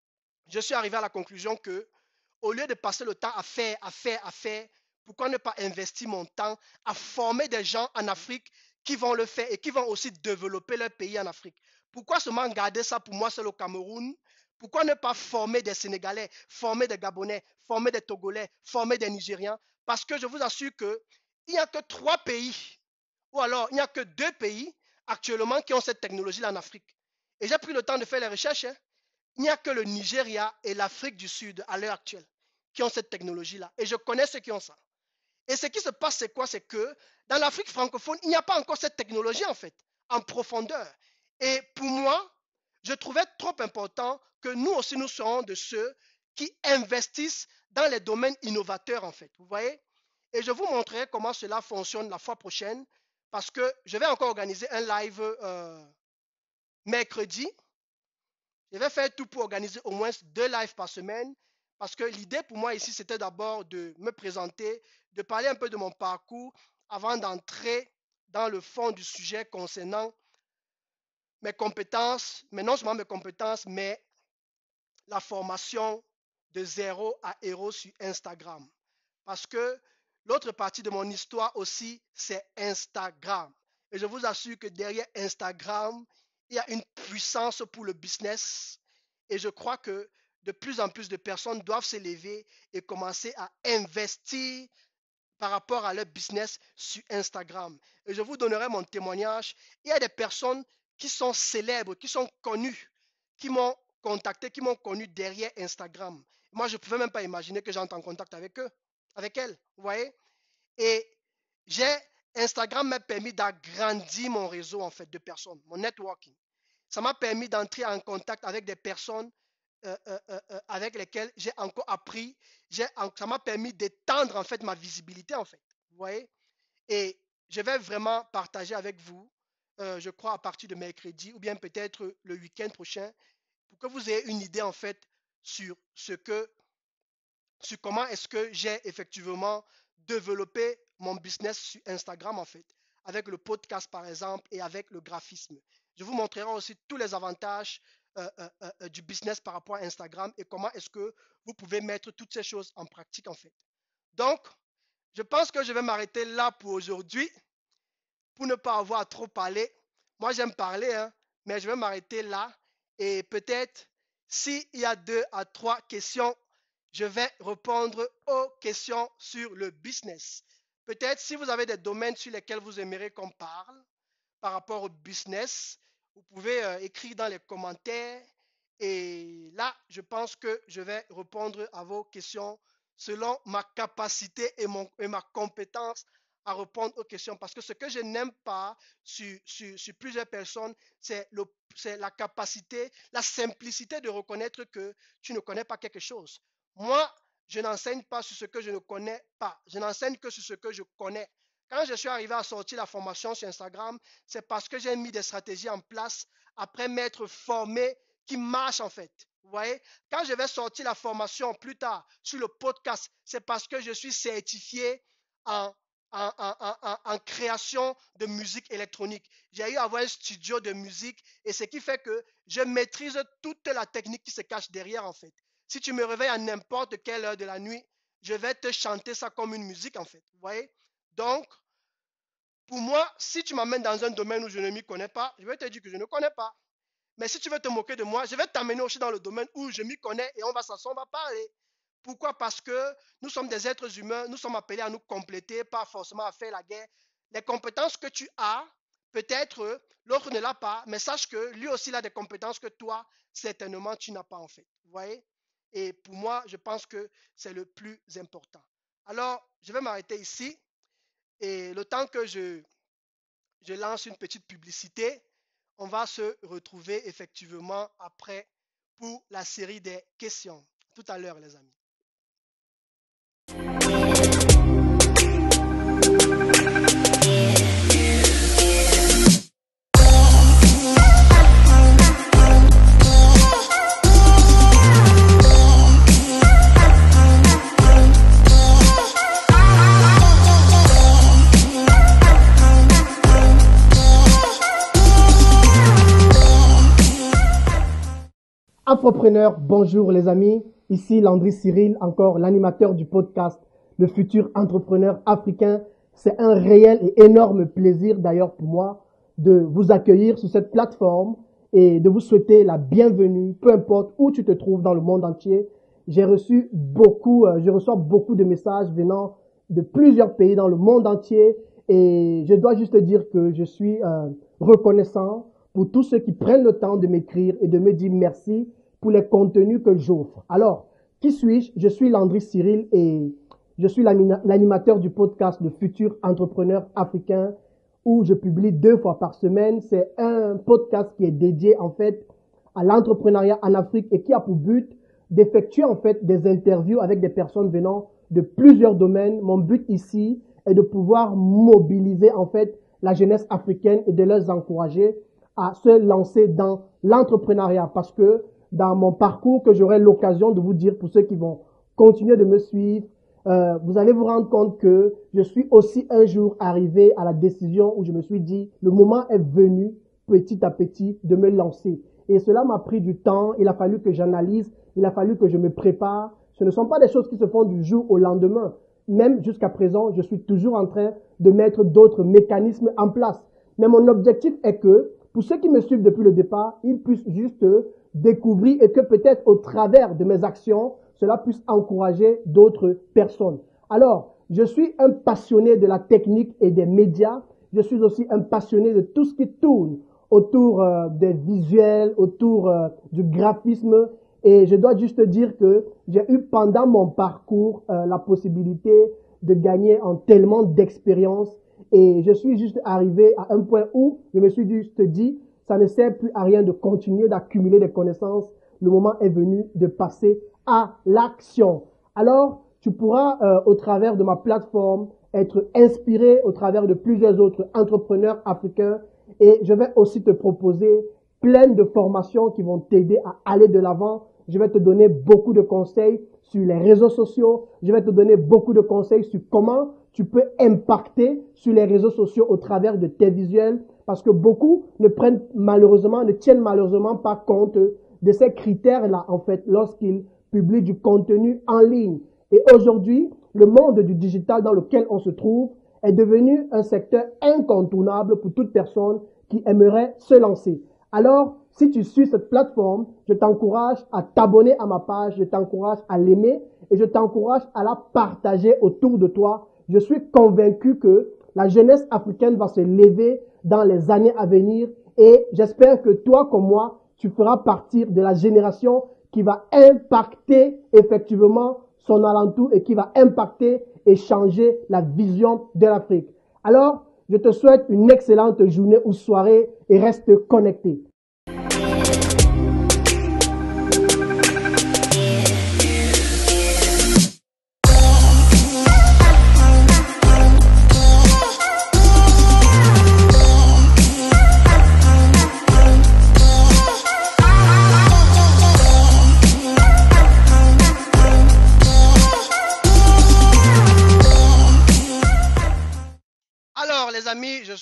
je suis arrivé à la conclusion que au lieu de passer le temps à faire, à faire, à faire, pourquoi ne pas investir mon temps à former des gens en Afrique qui vont le faire et qui vont aussi développer leur pays en Afrique? Pourquoi seulement garder ça pour moi seul au Cameroun? Pourquoi ne pas former des Sénégalais, former des Gabonais, former des Togolais, former des Nigérians? Parce que je vous assure qu'il n'y a que trois pays, ou alors il n'y a que deux pays actuellement qui ont cette technologie-là en Afrique. Et j'ai pris le temps de faire les recherches. Hein. Il n'y a que le Nigeria et l'Afrique du Sud à l'heure actuelle qui ont cette technologie-là. Et je connais ceux qui ont ça. Et ce qui se passe, c'est quoi? C'est que dans l'Afrique francophone, il n'y a pas encore cette technologie, en fait, en profondeur. Et pour moi, je trouvais trop important que nous aussi, nous soyons de ceux qui investissent dans les domaines innovateurs, en fait. Vous voyez? Et je vous montrerai comment cela fonctionne la fois prochaine, parce que je vais encore organiser un live euh, mercredi. Je vais faire tout pour organiser au moins deux lives par semaine parce que l'idée pour moi ici, c'était d'abord de me présenter, de parler un peu de mon parcours avant d'entrer dans le fond du sujet concernant mes compétences, mais non seulement mes compétences, mais la formation de zéro à héros sur Instagram. Parce que l'autre partie de mon histoire aussi, c'est Instagram. Et je vous assure que derrière Instagram, il y a une puissance pour le business. Et je crois que de plus en plus de personnes doivent s'élever et commencer à investir par rapport à leur business sur Instagram. Et je vous donnerai mon témoignage. Il y a des personnes qui sont célèbres, qui sont connues, qui m'ont contacté, qui m'ont connu derrière Instagram. Moi, je ne pouvais même pas imaginer que j'entre en contact avec eux, avec elles, vous voyez. Et j'ai Instagram m'a permis d'agrandir mon réseau en fait de personnes, mon networking. Ça m'a permis d'entrer en contact avec des personnes euh, euh, euh, avec lesquelles j'ai encore appris. Ça m'a permis d'étendre en fait ma visibilité en fait. Vous voyez? Et je vais vraiment partager avec vous, euh, je crois à partir de mercredi ou bien peut-être le week-end prochain, pour que vous ayez une idée en fait sur ce que, sur comment est-ce que j'ai effectivement développé mon business sur Instagram en fait, avec le podcast par exemple et avec le graphisme. Je vous montrerai aussi tous les avantages euh, euh, euh, du business par rapport à Instagram et comment est-ce que vous pouvez mettre toutes ces choses en pratique en fait. Donc, je pense que je vais m'arrêter là pour aujourd'hui pour ne pas avoir trop parlé. Moi, j'aime parler, hein, mais je vais m'arrêter là. Et peut-être, s'il y a deux à trois questions, je vais répondre aux questions sur le business. Peut-être si vous avez des domaines sur lesquels vous aimeriez qu'on parle par rapport au business, vous pouvez euh, écrire dans les commentaires. Et là, je pense que je vais répondre à vos questions selon ma capacité et, mon, et ma compétence à répondre aux questions. Parce que ce que je n'aime pas sur, sur, sur plusieurs personnes, c'est la capacité, la simplicité de reconnaître que tu ne connais pas quelque chose. Moi, je n'enseigne pas sur ce que je ne connais pas. Je n'enseigne que sur ce que je connais. Quand je suis arrivé à sortir la formation sur Instagram, c'est parce que j'ai mis des stratégies en place après m'être formé qui marchent en fait. Vous voyez, quand je vais sortir la formation plus tard sur le podcast, c'est parce que je suis certifié en, en, en, en, en création de musique électronique. J'ai eu à avoir un studio de musique et ce qui fait que je maîtrise toute la technique qui se cache derrière en fait. Si tu me réveilles à n'importe quelle heure de la nuit, je vais te chanter ça comme une musique en fait. Vous voyez? Donc, pour moi, si tu m'amènes dans un domaine où je ne m'y connais pas, je vais te dire que je ne connais pas. Mais si tu veux te moquer de moi, je vais t'amener aussi dans le domaine où je m'y connais et on va s'asseoir, on va parler. Pourquoi? Parce que nous sommes des êtres humains, nous sommes appelés à nous compléter, pas forcément à faire la guerre. Les compétences que tu as, peut-être l'autre ne l'a pas, mais sache que lui aussi il a des compétences que toi, certainement, tu n'as pas en fait. Vous voyez? Et pour moi, je pense que c'est le plus important. Alors, je vais m'arrêter ici et le temps que je, je lance une petite publicité, on va se retrouver effectivement après pour la série des questions. Tout à l'heure, les amis. Entrepreneurs, bonjour les amis, ici Landry Cyril, encore l'animateur du podcast Le futur entrepreneur africain. C'est un réel et énorme plaisir d'ailleurs pour moi de vous accueillir sur cette plateforme et de vous souhaiter la bienvenue, peu importe où tu te trouves dans le monde entier. J'ai reçu beaucoup, euh, je reçois beaucoup de messages venant de plusieurs pays dans le monde entier et je dois juste dire que je suis euh, reconnaissant pour tous ceux qui prennent le temps de m'écrire et de me dire merci pour les contenus que j'offre. Alors, qui suis-je? Je suis Landry Cyril et je suis l'animateur du podcast Le futur entrepreneur africain où je publie deux fois par semaine. C'est un podcast qui est dédié en fait à l'entrepreneuriat en Afrique et qui a pour but d'effectuer en fait des interviews avec des personnes venant de plusieurs domaines. Mon but ici est de pouvoir mobiliser en fait la jeunesse africaine et de les encourager à se lancer dans l'entrepreneuriat parce que dans mon parcours que j'aurai l'occasion de vous dire pour ceux qui vont continuer de me suivre, euh, vous allez vous rendre compte que je suis aussi un jour arrivé à la décision où je me suis dit le moment est venu petit à petit de me lancer. Et cela m'a pris du temps, il a fallu que j'analyse, il a fallu que je me prépare. Ce ne sont pas des choses qui se font du jour au lendemain. Même jusqu'à présent, je suis toujours en train de mettre d'autres mécanismes en place. Mais mon objectif est que pour ceux qui me suivent depuis le départ, ils puissent juste découvrir et que peut-être au travers de mes actions, cela puisse encourager d'autres personnes. Alors, je suis un passionné de la technique et des médias. Je suis aussi un passionné de tout ce qui tourne autour euh, des visuels, autour euh, du graphisme. Et je dois juste dire que j'ai eu pendant mon parcours euh, la possibilité de gagner en tellement d'expérience. Et je suis juste arrivé à un point où je me suis juste dit, ça ne sert plus à rien de continuer d'accumuler des connaissances. Le moment est venu de passer à l'action. Alors, tu pourras, euh, au travers de ma plateforme, être inspiré au travers de plusieurs autres entrepreneurs africains. Et je vais aussi te proposer plein de formations qui vont t'aider à aller de l'avant. Je vais te donner beaucoup de conseils sur les réseaux sociaux. Je vais te donner beaucoup de conseils sur comment tu peux impacter sur les réseaux sociaux au travers de tes visuels. Parce que beaucoup ne prennent malheureusement, ne tiennent malheureusement pas compte de ces critères-là, en fait, lorsqu'ils publient du contenu en ligne. Et aujourd'hui, le monde du digital dans lequel on se trouve est devenu un secteur incontournable pour toute personne qui aimerait se lancer. Alors, si tu suis cette plateforme, je t'encourage à t'abonner à ma page, je t'encourage à l'aimer et je t'encourage à la partager autour de toi. Je suis convaincu que la jeunesse africaine va se lever dans les années à venir et j'espère que toi comme moi, tu feras partie de la génération qui va impacter effectivement son alentour et qui va impacter et changer la vision de l'Afrique. Alors, je te souhaite une excellente journée ou soirée et reste connecté.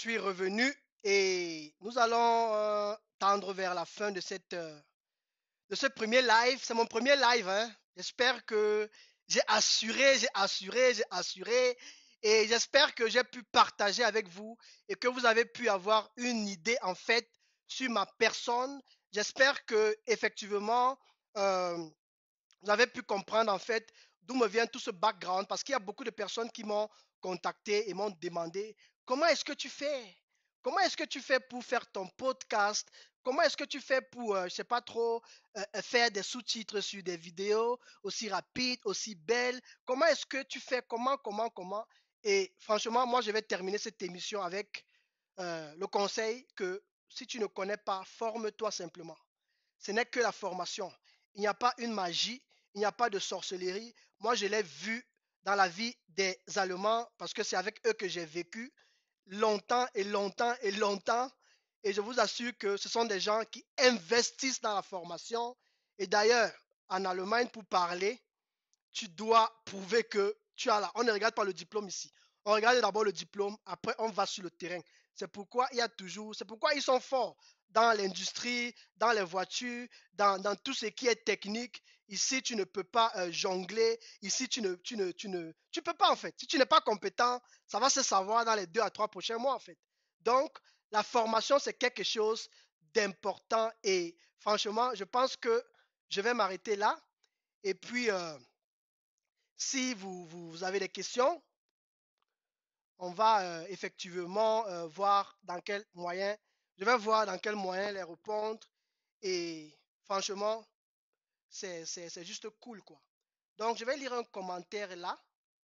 suis revenu et nous allons euh, tendre vers la fin de cette euh, de ce premier live. C'est mon premier live, hein. J'espère que j'ai assuré, j'ai assuré, j'ai assuré et j'espère que j'ai pu partager avec vous et que vous avez pu avoir une idée en fait sur ma personne. J'espère que effectivement euh, vous avez pu comprendre en fait d'où me vient tout ce background parce qu'il y a beaucoup de personnes qui m'ont contacté et m'ont demandé comment est-ce que tu fais? Comment est-ce que tu fais pour faire ton podcast? Comment est-ce que tu fais pour, euh, je sais pas trop, euh, euh, faire des sous-titres sur des vidéos aussi rapides, aussi belles? Comment est-ce que tu fais? Comment, comment, comment? Et franchement, moi, je vais terminer cette émission avec euh, le conseil que si tu ne connais pas, forme-toi simplement. Ce n'est que la formation. Il n'y a pas une magie, il n'y a pas de sorcellerie. Moi, je l'ai vu dans la vie des Allemands parce que c'est avec eux que j'ai vécu longtemps et longtemps et longtemps. Et je vous assure que ce sont des gens qui investissent dans la formation. Et d'ailleurs, en Allemagne, pour parler, tu dois prouver que tu as là. On ne regarde pas le diplôme ici. On regarde d'abord le diplôme, après on va sur le terrain. C'est pourquoi il y a toujours, c'est pourquoi ils sont forts dans l'industrie, dans les voitures, dans, dans tout ce qui est technique. Ici, tu ne peux pas euh, jongler. Ici, tu ne, tu ne, tu ne, tu peux pas en fait. Si tu n'es pas compétent, ça va se savoir dans les deux à trois prochains mois en fait. Donc, la formation, c'est quelque chose d'important et franchement, je pense que je vais m'arrêter là. Et puis, euh, si vous, vous avez des questions, on va euh, effectivement euh, voir dans quel moyen, je vais voir dans quel moyen les répondre. Et franchement, c'est, c'est, c'est juste cool, quoi. Donc, je vais lire un commentaire là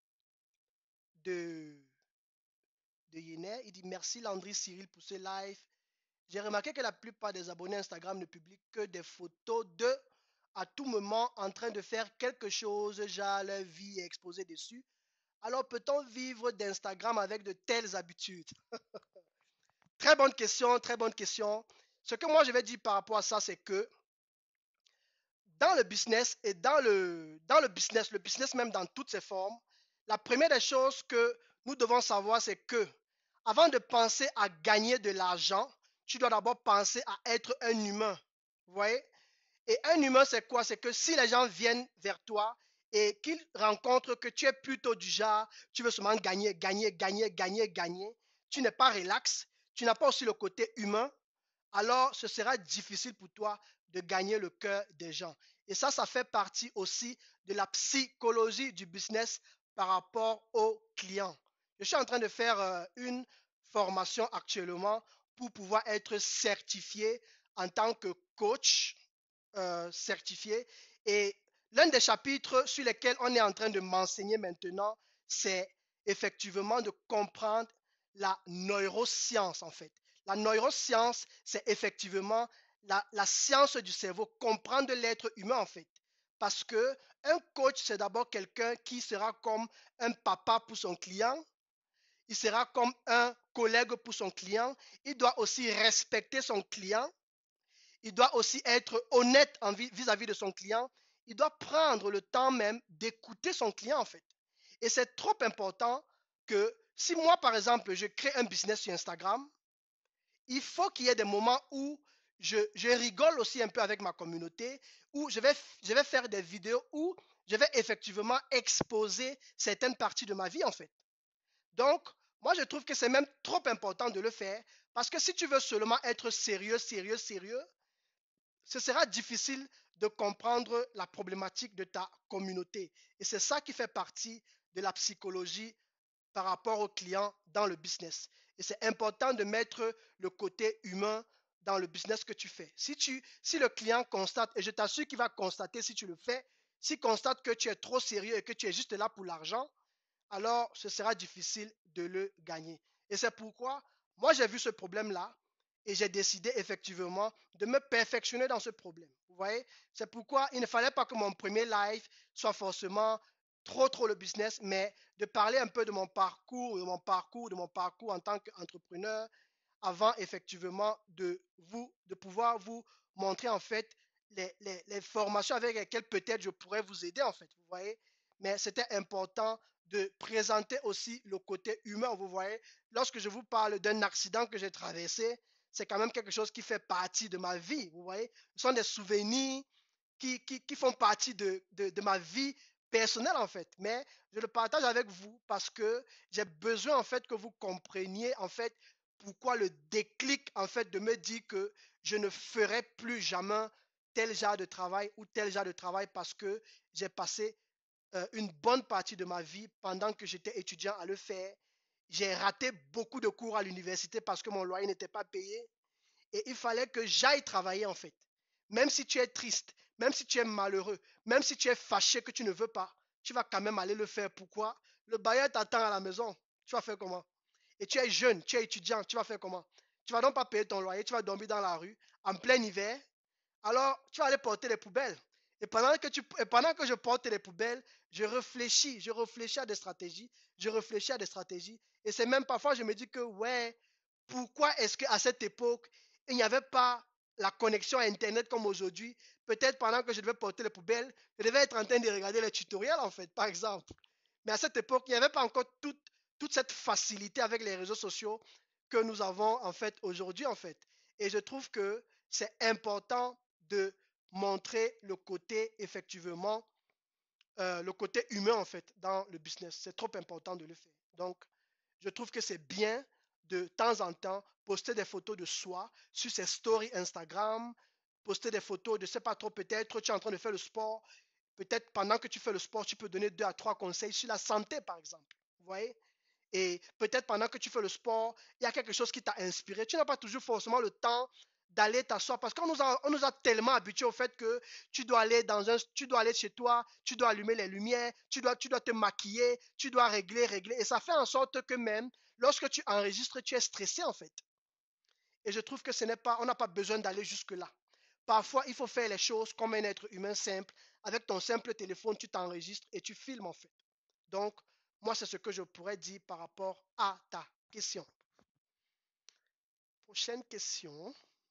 de, de Yener. Il dit merci Landry Cyril pour ce live. J'ai remarqué que la plupart des abonnés Instagram ne publient que des photos de à tout moment en train de faire quelque chose, genre leur vie est exposée dessus. Alors peut-on vivre d'Instagram avec de telles habitudes? Très bonne question, très bonne question. Ce que moi je vais dire par rapport à ça, c'est que dans le business et dans le, dans le business, le business même dans toutes ses formes, la première des choses que nous devons savoir, c'est que avant de penser à gagner de l'argent, tu dois d'abord penser à être un humain. Vous voyez? Et un humain, c'est quoi? C'est que si les gens viennent vers toi et qu'ils rencontrent que tu es plutôt du genre, tu veux seulement gagner, gagner, gagner, gagner, gagner, tu n'es pas relax, tu n'as pas aussi le côté humain, alors ce sera difficile pour toi de gagner le cœur des gens. Et ça, ça fait partie aussi de la psychologie du business par rapport aux clients. Je suis en train de faire euh, une formation actuellement pour pouvoir être certifié en tant que coach euh, certifié. Et l'un des chapitres sur lesquels on est en train de m'enseigner maintenant, c'est effectivement de comprendre la neuroscience en fait. La neuroscience, c'est effectivement la, la science du cerveau, comprendre l'être humain en fait. Parce que un coach, c'est d'abord quelqu'un qui sera comme un papa pour son client, il sera comme un collègue pour son client, il doit aussi respecter son client, il doit aussi être honnête vis-à-vis de son client. Il doit prendre le temps même d'écouter son client en fait. Et c'est trop important que si moi par exemple je crée un business sur Instagram, il faut qu'il y ait des moments où je, je rigole aussi un peu avec ma communauté, où je vais, je vais faire des vidéos où je vais effectivement exposer certaines parties de ma vie en fait. Donc, moi je trouve que c'est même trop important de le faire parce que si tu veux seulement être sérieux, sérieux, sérieux, ce sera difficile de comprendre la problématique de ta communauté. Et c'est ça qui fait partie de la psychologie par rapport aux clients dans le business. Et c'est important de mettre le côté humain dans le business que tu fais. Si, tu, si le client constate, et je t'assure qu'il va constater si tu le fais, s'il constate que tu es trop sérieux et que tu es juste là pour l'argent, alors ce sera difficile de le gagner. Et c'est pourquoi moi j'ai vu ce problème-là et j'ai décidé effectivement de me perfectionner dans ce problème. Vous voyez, c'est pourquoi il ne fallait pas que mon premier live soit forcément trop trop le business, mais de parler un peu de mon parcours, de mon parcours, de mon parcours en tant qu'entrepreneur, avant effectivement de vous, de pouvoir vous montrer en fait les, les, les formations avec lesquelles peut-être je pourrais vous aider en fait. Vous voyez, mais c'était important de présenter aussi le côté humain. Vous voyez, lorsque je vous parle d'un accident que j'ai traversé, c'est quand même quelque chose qui fait partie de ma vie. Vous voyez, ce sont des souvenirs qui, qui, qui font partie de, de, de ma vie personnelle en fait. Mais je le partage avec vous parce que j'ai besoin en fait que vous compreniez en fait pourquoi le déclic en fait de me dire que je ne ferai plus jamais tel genre de travail ou tel genre de travail parce que j'ai passé euh, une bonne partie de ma vie pendant que j'étais étudiant à le faire. J'ai raté beaucoup de cours à l'université parce que mon loyer n'était pas payé et il fallait que j'aille travailler en fait. Même si tu es triste, même si tu es malheureux, même si tu es fâché que tu ne veux pas, tu vas quand même aller le faire. Pourquoi? Le bailleur t'attend à la maison. Tu vas faire comment? Et tu es jeune, tu es étudiant, tu vas faire comment? Tu vas donc pas payer ton loyer, tu vas dormir dans la rue en plein hiver. Alors, tu vas aller porter les poubelles. Et pendant que, tu, et pendant que je porte les poubelles, je réfléchis, je réfléchis à des stratégies, je réfléchis à des stratégies. Et c'est même parfois, je me dis que, ouais, pourquoi est-ce qu'à cette époque, il n'y avait pas la connexion à Internet comme aujourd'hui? Peut-être pendant que je devais porter les poubelles, je devais être en train de regarder les tutoriels, en fait, par exemple. Mais à cette époque, il n'y avait pas encore toute, toute cette facilité avec les réseaux sociaux que nous avons, en fait, aujourd'hui, en fait. Et je trouve que c'est important de montrer le côté, effectivement, euh, le côté humain, en fait, dans le business. C'est trop important de le faire. Donc, je trouve que c'est bien de temps en temps poster des photos de soi sur ses stories Instagram, poster des photos de, je sais pas trop, peut-être tu es en train de faire le sport, peut-être pendant que tu fais le sport, tu peux donner deux à trois conseils sur la santé, par exemple. Vous voyez? Et peut-être pendant que tu fais le sport, il y a quelque chose qui t'a inspiré. Tu n'as pas toujours forcément le temps d'aller t'asseoir parce qu'on nous a, on nous a tellement habitués au fait que tu dois aller dans un, tu dois aller chez toi, tu dois allumer les lumières, tu dois, tu dois te maquiller, tu dois régler, régler. Et ça fait en sorte que même lorsque tu enregistres, tu es stressé en fait. Et je trouve que ce n'est pas, on n'a pas besoin d'aller jusque-là. Parfois, il faut faire les choses comme un être humain simple. Avec ton simple téléphone, tu t'enregistres et tu filmes en fait. Donc, moi, c'est ce que je pourrais dire par rapport à ta question. Prochaine question.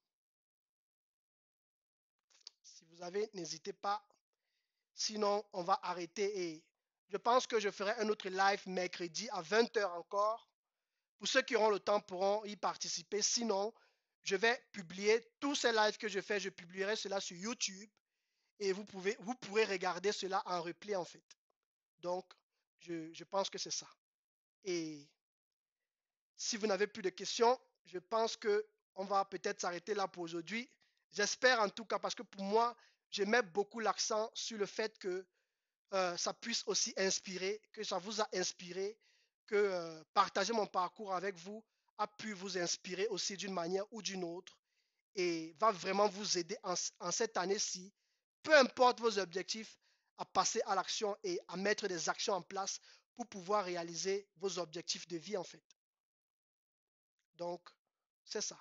Si vous avez, n'hésitez pas. Sinon, on va arrêter et je pense que je ferai un autre live mercredi à vingt heures encore. Pour ceux qui auront le temps pourront y participer. Sinon, je vais publier tous ces lives que je fais. Je publierai cela sur YouTube et vous, pouvez, vous pourrez regarder cela en replay en fait. Donc, je, je pense que c'est ça. Et si vous n'avez plus de questions, je pense que on va peut-être s'arrêter là pour aujourd'hui. J'espère en tout cas parce que pour moi, je mets beaucoup l'accent sur le fait que euh, ça puisse aussi inspirer, que ça vous a inspiré, que euh, partager mon parcours avec vous a pu vous inspirer aussi d'une manière ou d'une autre et va vraiment vous aider en, en cette année-ci, peu importe vos objectifs, à passer à l'action et à mettre des actions en place pour pouvoir réaliser vos objectifs de vie en fait. Donc, c'est ça.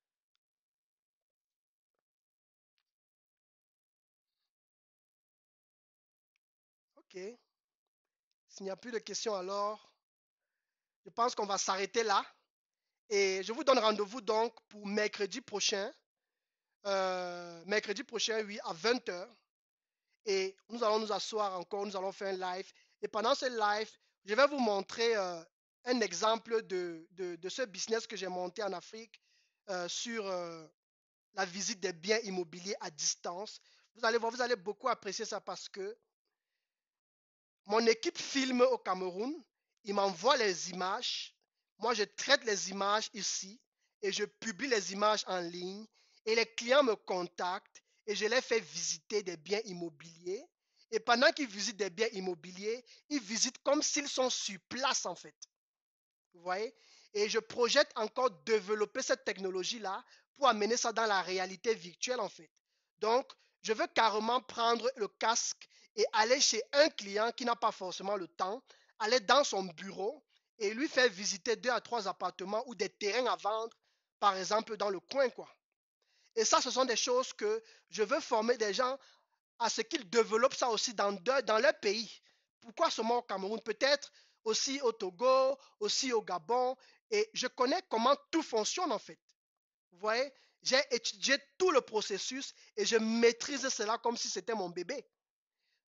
OK. S'il n'y a plus de questions, alors, je pense qu'on va s'arrêter là. Et je vous donne rendez-vous donc pour mercredi prochain. Euh, mercredi prochain, oui, à vingt heures. Et nous allons nous asseoir encore, nous allons faire un live. Et pendant ce live, je vais vous montrer euh, un exemple de, de, de, ce business que j'ai monté en Afrique euh, sur euh, la visite des biens immobiliers à distance. Vous allez voir, vous allez beaucoup apprécier ça parce que mon équipe filme au Cameroun, il m'envoie les images. Moi, je traite les images ici et je publie les images en ligne. Et les clients me contactent et je les fais visiter des biens immobiliers. Et pendant qu'ils visitent des biens immobiliers, ils visitent comme s'ils sont sur place en fait. Vous voyez? Et je projette encore développer cette technologie-là pour amener ça dans la réalité virtuelle en fait. Donc, je veux carrément prendre le casque et aller chez un client qui n'a pas forcément le temps, aller dans son bureau et lui faire visiter deux à trois appartements ou des terrains à vendre, par exemple dans le coin, quoi. Et ça, ce sont des choses que je veux former des gens à ce qu'ils développent ça aussi dans, de, dans leur pays. Pourquoi seulement au Cameroun? Peut-être aussi au Togo, aussi au Gabon. Et je connais comment tout fonctionne en fait. Vous voyez, j'ai étudié tout le processus et je maîtrise cela comme si c'était mon bébé.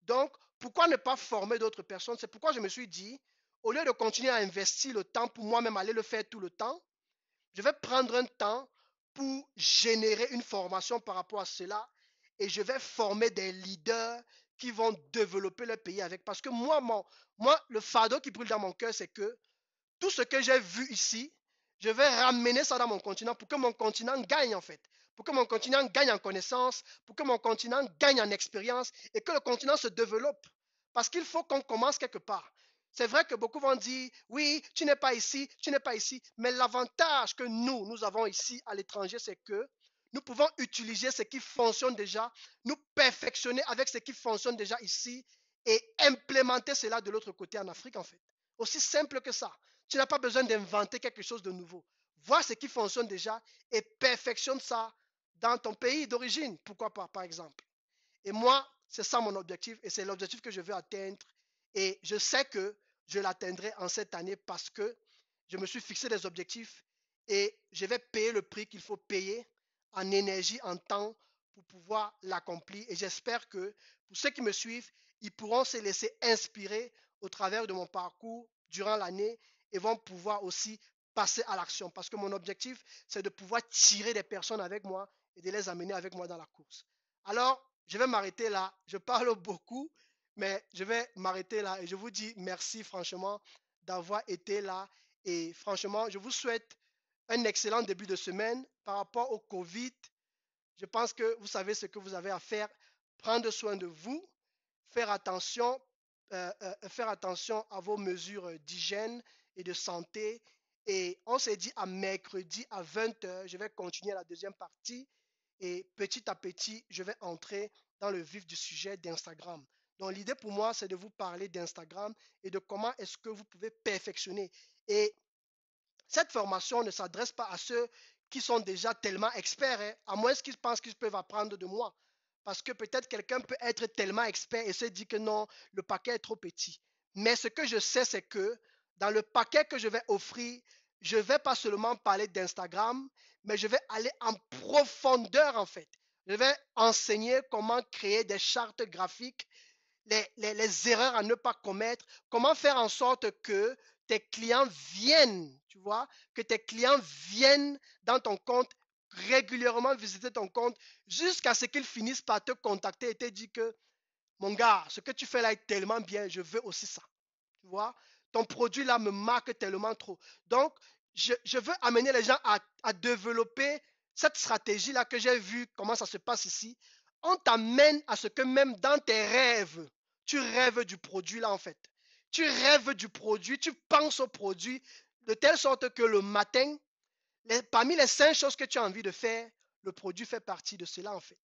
Donc, pourquoi ne pas former d'autres personnes? C'est pourquoi je me suis dit, au lieu de continuer à investir le temps pour moi-même aller le faire tout le temps, je vais prendre un temps pour générer une formation par rapport à cela et je vais former des leaders qui vont développer le pays avec. Parce que moi, mon, moi, le fardeau qui brûle dans mon cœur, c'est que tout ce que j'ai vu ici, je vais ramener ça dans mon continent pour que mon continent gagne en fait. Pour que mon continent gagne en connaissance, pour que mon continent gagne en expérience et que le continent se développe. Parce qu'il faut qu'on commence quelque part. C'est vrai que beaucoup vont dire, oui, tu n'es pas ici, tu n'es pas ici. Mais l'avantage que nous, nous avons ici à l'étranger, c'est que nous pouvons utiliser ce qui fonctionne déjà, nous perfectionner avec ce qui fonctionne déjà ici et implémenter cela de l'autre côté en Afrique en fait. Aussi simple que ça. Tu n'as pas besoin d'inventer quelque chose de nouveau. Vois ce qui fonctionne déjà et perfectionne ça dans ton pays d'origine. Pourquoi pas, par exemple. Et moi, c'est ça mon objectif et c'est l'objectif que je veux atteindre. Et je sais que je l'atteindrai en cette année parce que je me suis fixé des objectifs et je vais payer le prix qu'il faut payer en énergie, en temps pour pouvoir l'accomplir. Et j'espère que pour ceux qui me suivent, ils pourront se laisser inspirer au travers de mon parcours durant l'année et vont pouvoir aussi passer à l'action. Parce que mon objectif, c'est de pouvoir tirer des personnes avec moi et de les amener avec moi dans la course. Alors, je vais m'arrêter là. Je parle beaucoup, mais je vais m'arrêter là et je vous dis merci franchement d'avoir été là. Et franchement, je vous souhaite un excellent début de semaine par rapport au Covid. Je pense que vous savez ce que vous avez à faire. Prendre soin de vous, faire attention, euh, euh, faire attention à vos mesures d'hygiène et de santé. Et on s'est dit à mercredi à vingt heures, je vais continuer la deuxième partie. Et petit à petit, je vais entrer dans le vif du sujet d'Instagram. Donc l'idée pour moi, c'est de vous parler d'Instagram et de comment est-ce que vous pouvez perfectionner. Et cette formation ne s'adresse pas à ceux qui sont déjà tellement experts, hein, à moins qu'ils pensent qu'ils peuvent apprendre de moi. Parce que peut-être quelqu'un peut être tellement expert et se dit que non, le paquet est trop petit. Mais ce que je sais, c'est que dans le paquet que je vais offrir, je ne vais pas seulement parler d'Instagram, mais je vais aller en profondeur en fait. Je vais enseigner comment créer des chartes graphiques, les, les, les erreurs à ne pas commettre, comment faire en sorte que tes clients viennent, tu vois, que tes clients viennent dans ton compte, régulièrement visiter ton compte, jusqu'à ce qu'ils finissent par te contacter et te dire que, mon gars, ce que tu fais là est tellement bien, je veux aussi ça. Tu vois, ton produit là me marque tellement trop. Donc, je, je veux amener les gens à, à développer cette stratégie là que j'ai vu comment ça se passe ici. On t'amène à ce que même dans tes rêves, tu rêves du produit là en fait. Tu rêves du produit, tu penses au produit de telle sorte que le matin, les, parmi les cinq choses que tu as envie de faire, le produit fait partie de cela en fait.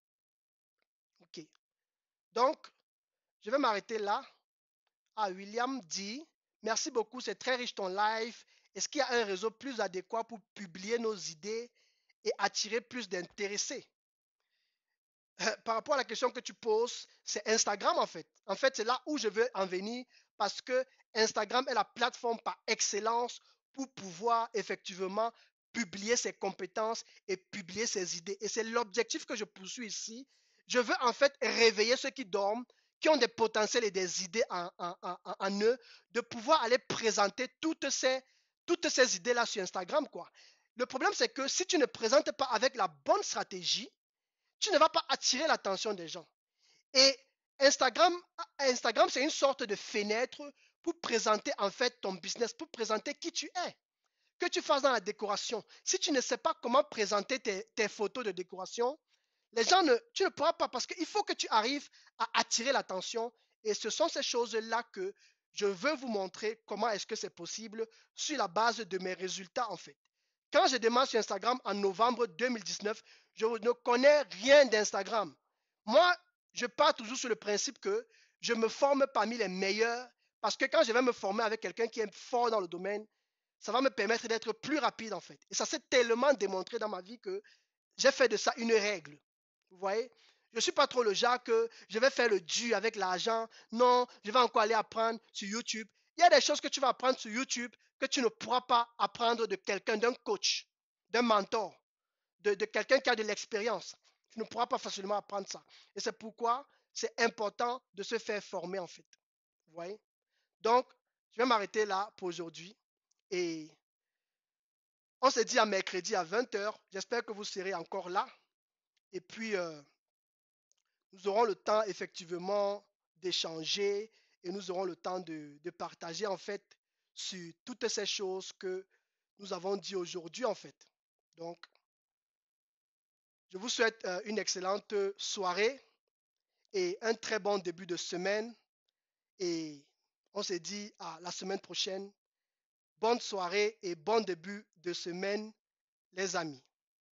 Ok. Donc, je vais m'arrêter là. Ah, William dit, merci beaucoup, c'est très riche ton live. Est-ce qu'il y a un réseau plus adéquat pour publier nos idées et attirer plus d'intéressés? Euh, par rapport à la question que tu poses, c'est Instagram en fait. En fait, c'est là où je veux en venir parce que Instagram est la plateforme par excellence pour pouvoir effectivement publier ses compétences et publier ses idées. Et c'est l'objectif que je poursuis ici. Je veux en fait réveiller ceux qui dorment, qui ont des potentiels et des idées en, en, en, en eux, de pouvoir aller présenter toutes ces, toutes ces idées-là sur Instagram, quoi. Le problème, c'est que si tu ne présentes pas avec la bonne stratégie, tu ne vas pas attirer l'attention des gens. Et Instagram, Instagram, c'est une sorte de fenêtre pour présenter en fait ton business, pour présenter qui tu es. Que tu fasses dans la décoration. Si tu ne sais pas comment présenter tes, tes photos de décoration, les gens ne, tu ne pourras pas parce qu'il faut que tu arrives à attirer l'attention. Et ce sont ces choses-là que je veux vous montrer comment est-ce que c'est possible sur la base de mes résultats en fait. Quand je démarre sur Instagram en novembre deux mille dix-neuf, je ne connais rien d'Instagram. Moi, je pars toujours sur le principe que je me forme parmi les meilleurs parce que quand je vais me former avec quelqu'un qui est fort dans le domaine, ça va me permettre d'être plus rapide en fait. Et ça s'est tellement démontré dans ma vie que j'ai fait de ça une règle. Vous voyez? Je ne suis pas trop le genre que je vais faire le dur avec l'argent. Non, je vais encore aller apprendre sur YouTube. Il y a des choses que tu vas apprendre sur YouTube que tu ne pourras pas apprendre de quelqu'un, d'un coach, d'un mentor, de, de quelqu'un qui a de l'expérience. Tu ne pourras pas facilement apprendre ça. Et c'est pourquoi c'est important de se faire former en fait. Vous voyez? Donc, je vais m'arrêter là pour aujourd'hui et on se dit à mercredi à vingt heures. J'espère que vous serez encore là et puis euh, nous aurons le temps effectivement d'échanger et nous aurons le temps de, de partager en fait sur toutes ces choses que nous avons dit aujourd'hui en fait. Donc, je vous souhaite euh, une excellente soirée et un très bon début de semaine. Et on se dit à la semaine prochaine. Bonne soirée et bon début de semaine, les amis.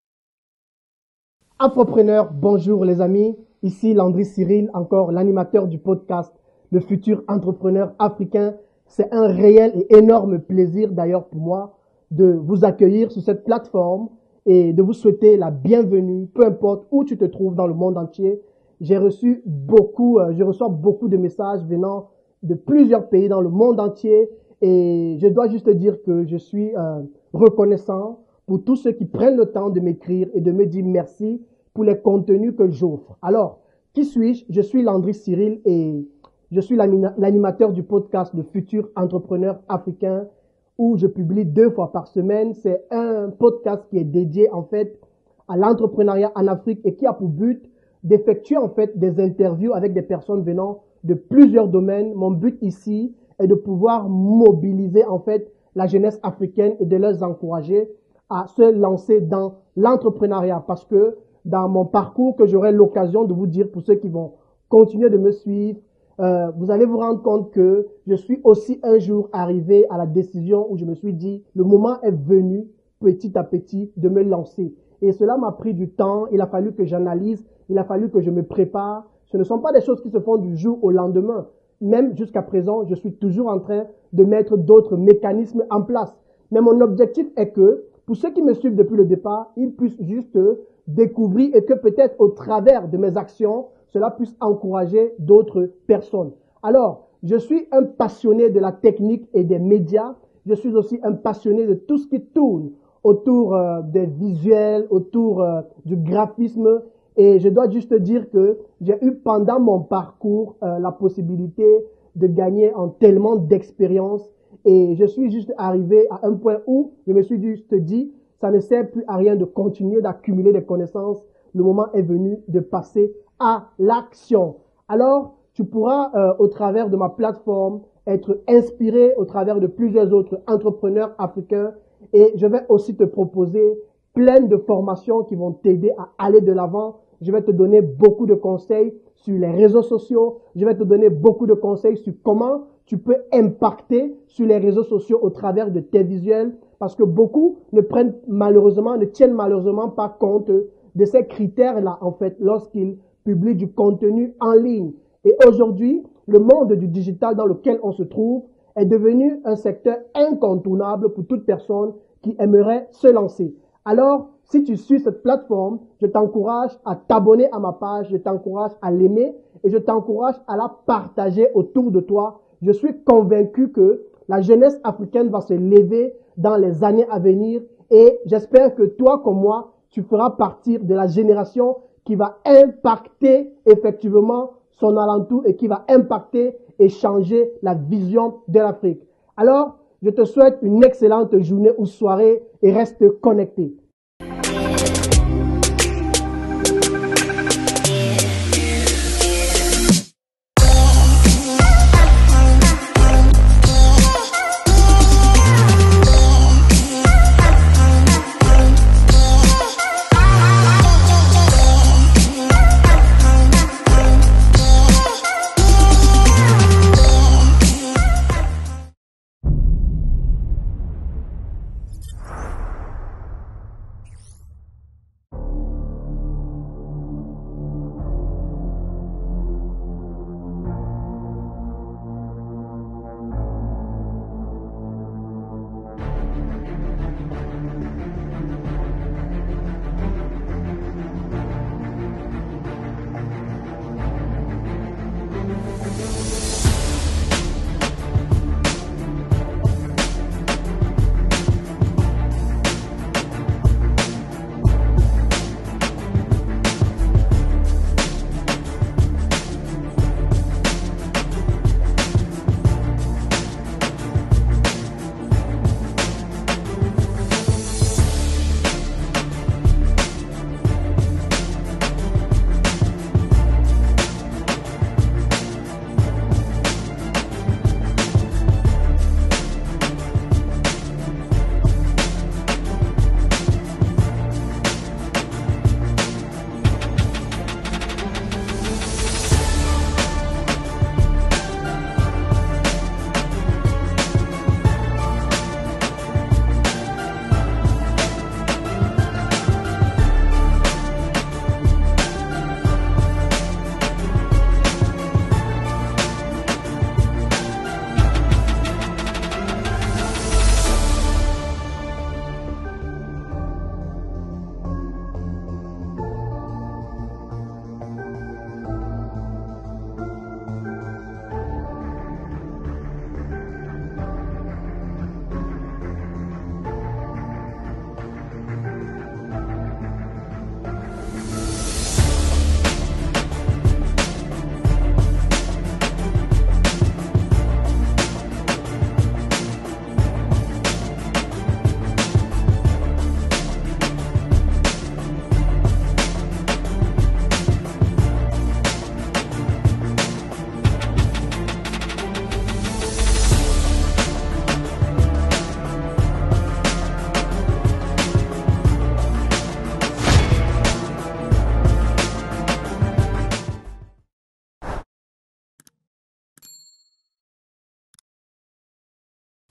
Afropreneurs, bonjour les amis. Ici Landry Cyril, encore l'animateur du podcast Le futur entrepreneur africain. C'est un réel et énorme plaisir d'ailleurs pour moi de vous accueillir sur cette plateforme et de vous souhaiter la bienvenue, peu importe où tu te trouves dans le monde entier. J'ai reçu beaucoup, euh, je reçois beaucoup de messages venant de plusieurs pays dans le monde entier et je dois juste dire que je suis euh, reconnaissant pour tous ceux qui prennent le temps de m'écrire et de me dire merci pour les contenus que j'offre. Alors, qui suis-je? Je suis Landry Cyril et je suis l'animateur du podcast Le futur entrepreneur africain où je publie deux fois par semaine. C'est un podcast qui est dédié en fait à l'entrepreneuriat en Afrique et qui a pour but d'effectuer en fait des interviews avec des personnes venant de plusieurs domaines. Mon but ici est de pouvoir mobiliser en fait la jeunesse africaine et de les encourager à se lancer dans l'entrepreneuriat parce que dans mon parcours que j'aurai l'occasion de vous dire pour ceux qui vont continuer de me suivre, euh, vous allez vous rendre compte que je suis aussi un jour arrivé à la décision où je me suis dit le moment est venu petit à petit de me lancer. Et cela m'a pris du temps, il a fallu que j'analyse, il a fallu que je me prépare. Ce ne sont pas des choses qui se font du jour au lendemain. Même jusqu'à présent, je suis toujours en train de mettre d'autres mécanismes en place. Mais mon objectif est que pour ceux qui me suivent depuis le départ, ils puissent juste découvrir et que peut-être au travers de mes actions, cela puisse encourager d'autres personnes. Alors, je suis un passionné de la technique et des médias. Je suis aussi un passionné de tout ce qui tourne autour euh, des visuels, autour euh, du graphisme. Et je dois juste dire que j'ai eu pendant mon parcours euh, la possibilité de gagner en tellement d'expérience. Et je suis juste arrivé à un point où je me suis juste dit, ça ne sert plus à rien de continuer d'accumuler des connaissances. Le moment est venu de passer à l'action. Alors, tu pourras, euh, au travers de ma plateforme, être inspiré au travers de plusieurs autres entrepreneurs africains. Et je vais aussi te proposer plein de formations qui vont t'aider à aller de l'avant. Je vais te donner beaucoup de conseils sur les réseaux sociaux. Je vais te donner beaucoup de conseils sur comment tu peux impacter sur les réseaux sociaux au travers de tes visuels. Parce que beaucoup ne prennent malheureusement, ne tiennent malheureusement pas compte de ces critères-là, en fait, lorsqu'ils publient du contenu en ligne. Et aujourd'hui, le monde du digital dans lequel on se trouve est devenu un secteur incontournable pour toute personne qui aimerait se lancer. Alors, si tu suis cette plateforme, je t'encourage à t'abonner à ma page, je t'encourage à l'aimer et je t'encourage à la partager autour de toi. Je suis convaincu que la jeunesse africaine va se lever dans les années à venir et j'espère que toi comme moi, tu feras partie de la génération qui va impacter effectivement son alentour et qui va impacter et changer la vision de l'Afrique. Alors, je te souhaite une excellente journée ou soirée et reste connecté.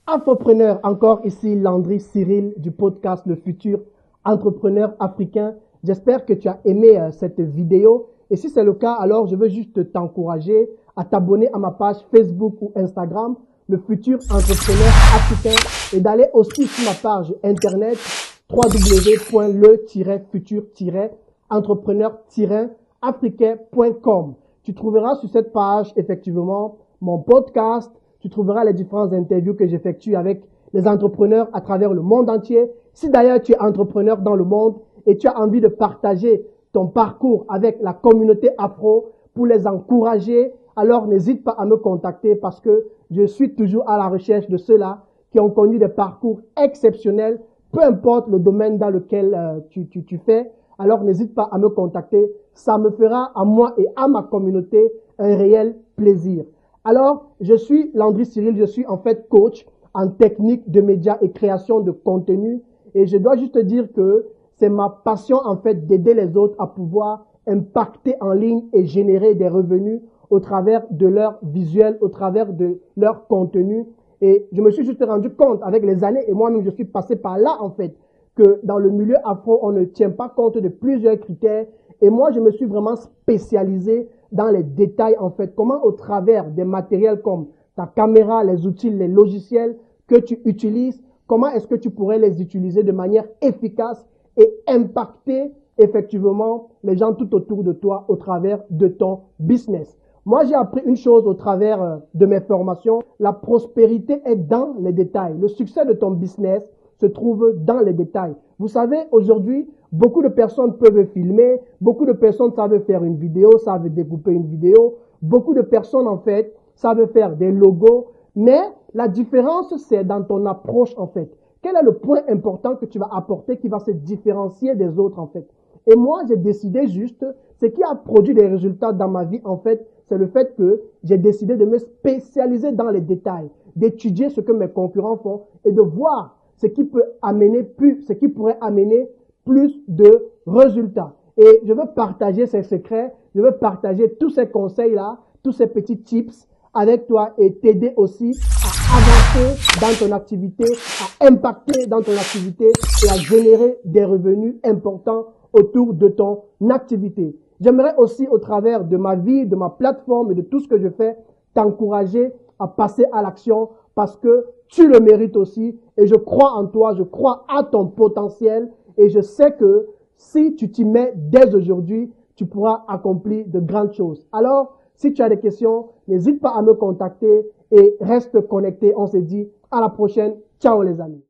Afropreneur, encore ici Landry Cyril du podcast Le Futur Entrepreneur Africain. J'espère que tu as aimé euh, cette vidéo et si c'est le cas, alors je veux juste t'encourager à t'abonner à ma page Facebook ou Instagram, Le Futur Entrepreneur Africain, et d'aller aussi sur ma page internet w w w point le tiret futur tiret entrepreneur tiret africain point com. Tu trouveras sur cette page effectivement mon podcast. Tu trouveras les différentes interviews que j'effectue avec les entrepreneurs à travers le monde entier. Si d'ailleurs tu es entrepreneur dans le monde et tu as envie de partager ton parcours avec la communauté afro pour les encourager, alors n'hésite pas à me contacter parce que je suis toujours à la recherche de ceux-là qui ont connu des parcours exceptionnels, peu importe le domaine dans lequel euh, tu, tu, tu fais. Alors n'hésite pas à me contacter. Ça me fera à moi et à ma communauté un réel plaisir. Alors, je suis Landry Cyril, je suis en fait coach en technique de médias et création de contenu. Et je dois juste te dire que c'est ma passion en fait d'aider les autres à pouvoir impacter en ligne et générer des revenus au travers de leur visuel, au travers de leur contenu. Et je me suis juste rendu compte avec les années, et moi-même je suis passé par là en fait, que dans le milieu afro, on ne tient pas compte de plusieurs critères. Et moi, je me suis vraiment spécialisé dans les détails, en fait. Comment, au travers des matériels comme ta caméra, les outils, les logiciels que tu utilises, comment est-ce que tu pourrais les utiliser de manière efficace et impacter, effectivement, les gens tout autour de toi au travers de ton business. Moi, j'ai appris une chose au travers de mes formations. La prospérité est dans les détails. Le succès de ton business se trouve dans les détails. Vous savez, aujourd'hui, beaucoup de personnes peuvent filmer, beaucoup de personnes savent faire une vidéo, savent découper une vidéo, beaucoup de personnes, en fait, savent faire des logos, mais la différence, c'est dans ton approche, en fait. Quel est le point important que tu vas apporter qui va se différencier des autres, en fait? Et moi, j'ai décidé juste, ce qui a produit des résultats dans ma vie, en fait, c'est le fait que j'ai décidé de me spécialiser dans les détails, d'étudier ce que mes concurrents font et de voir ce qui peut amener plus, ce qui pourrait amener plus de résultats. Et je veux partager ces secrets, je veux partager tous ces conseils-là, tous ces petits tips avec toi et t'aider aussi à avancer dans ton activité, à impacter dans ton activité et à générer des revenus importants autour de ton activité. J'aimerais aussi, au travers de ma vie, de ma plateforme et de tout ce que je fais, t'encourager à passer à l'action parce que tu le mérites aussi et je crois en toi, je crois à ton potentiel et je sais que si tu t'y mets dès aujourd'hui, tu pourras accomplir de grandes choses. Alors, si tu as des questions, n'hésite pas à me contacter et reste connecté. On se dit à la prochaine. Ciao les amis.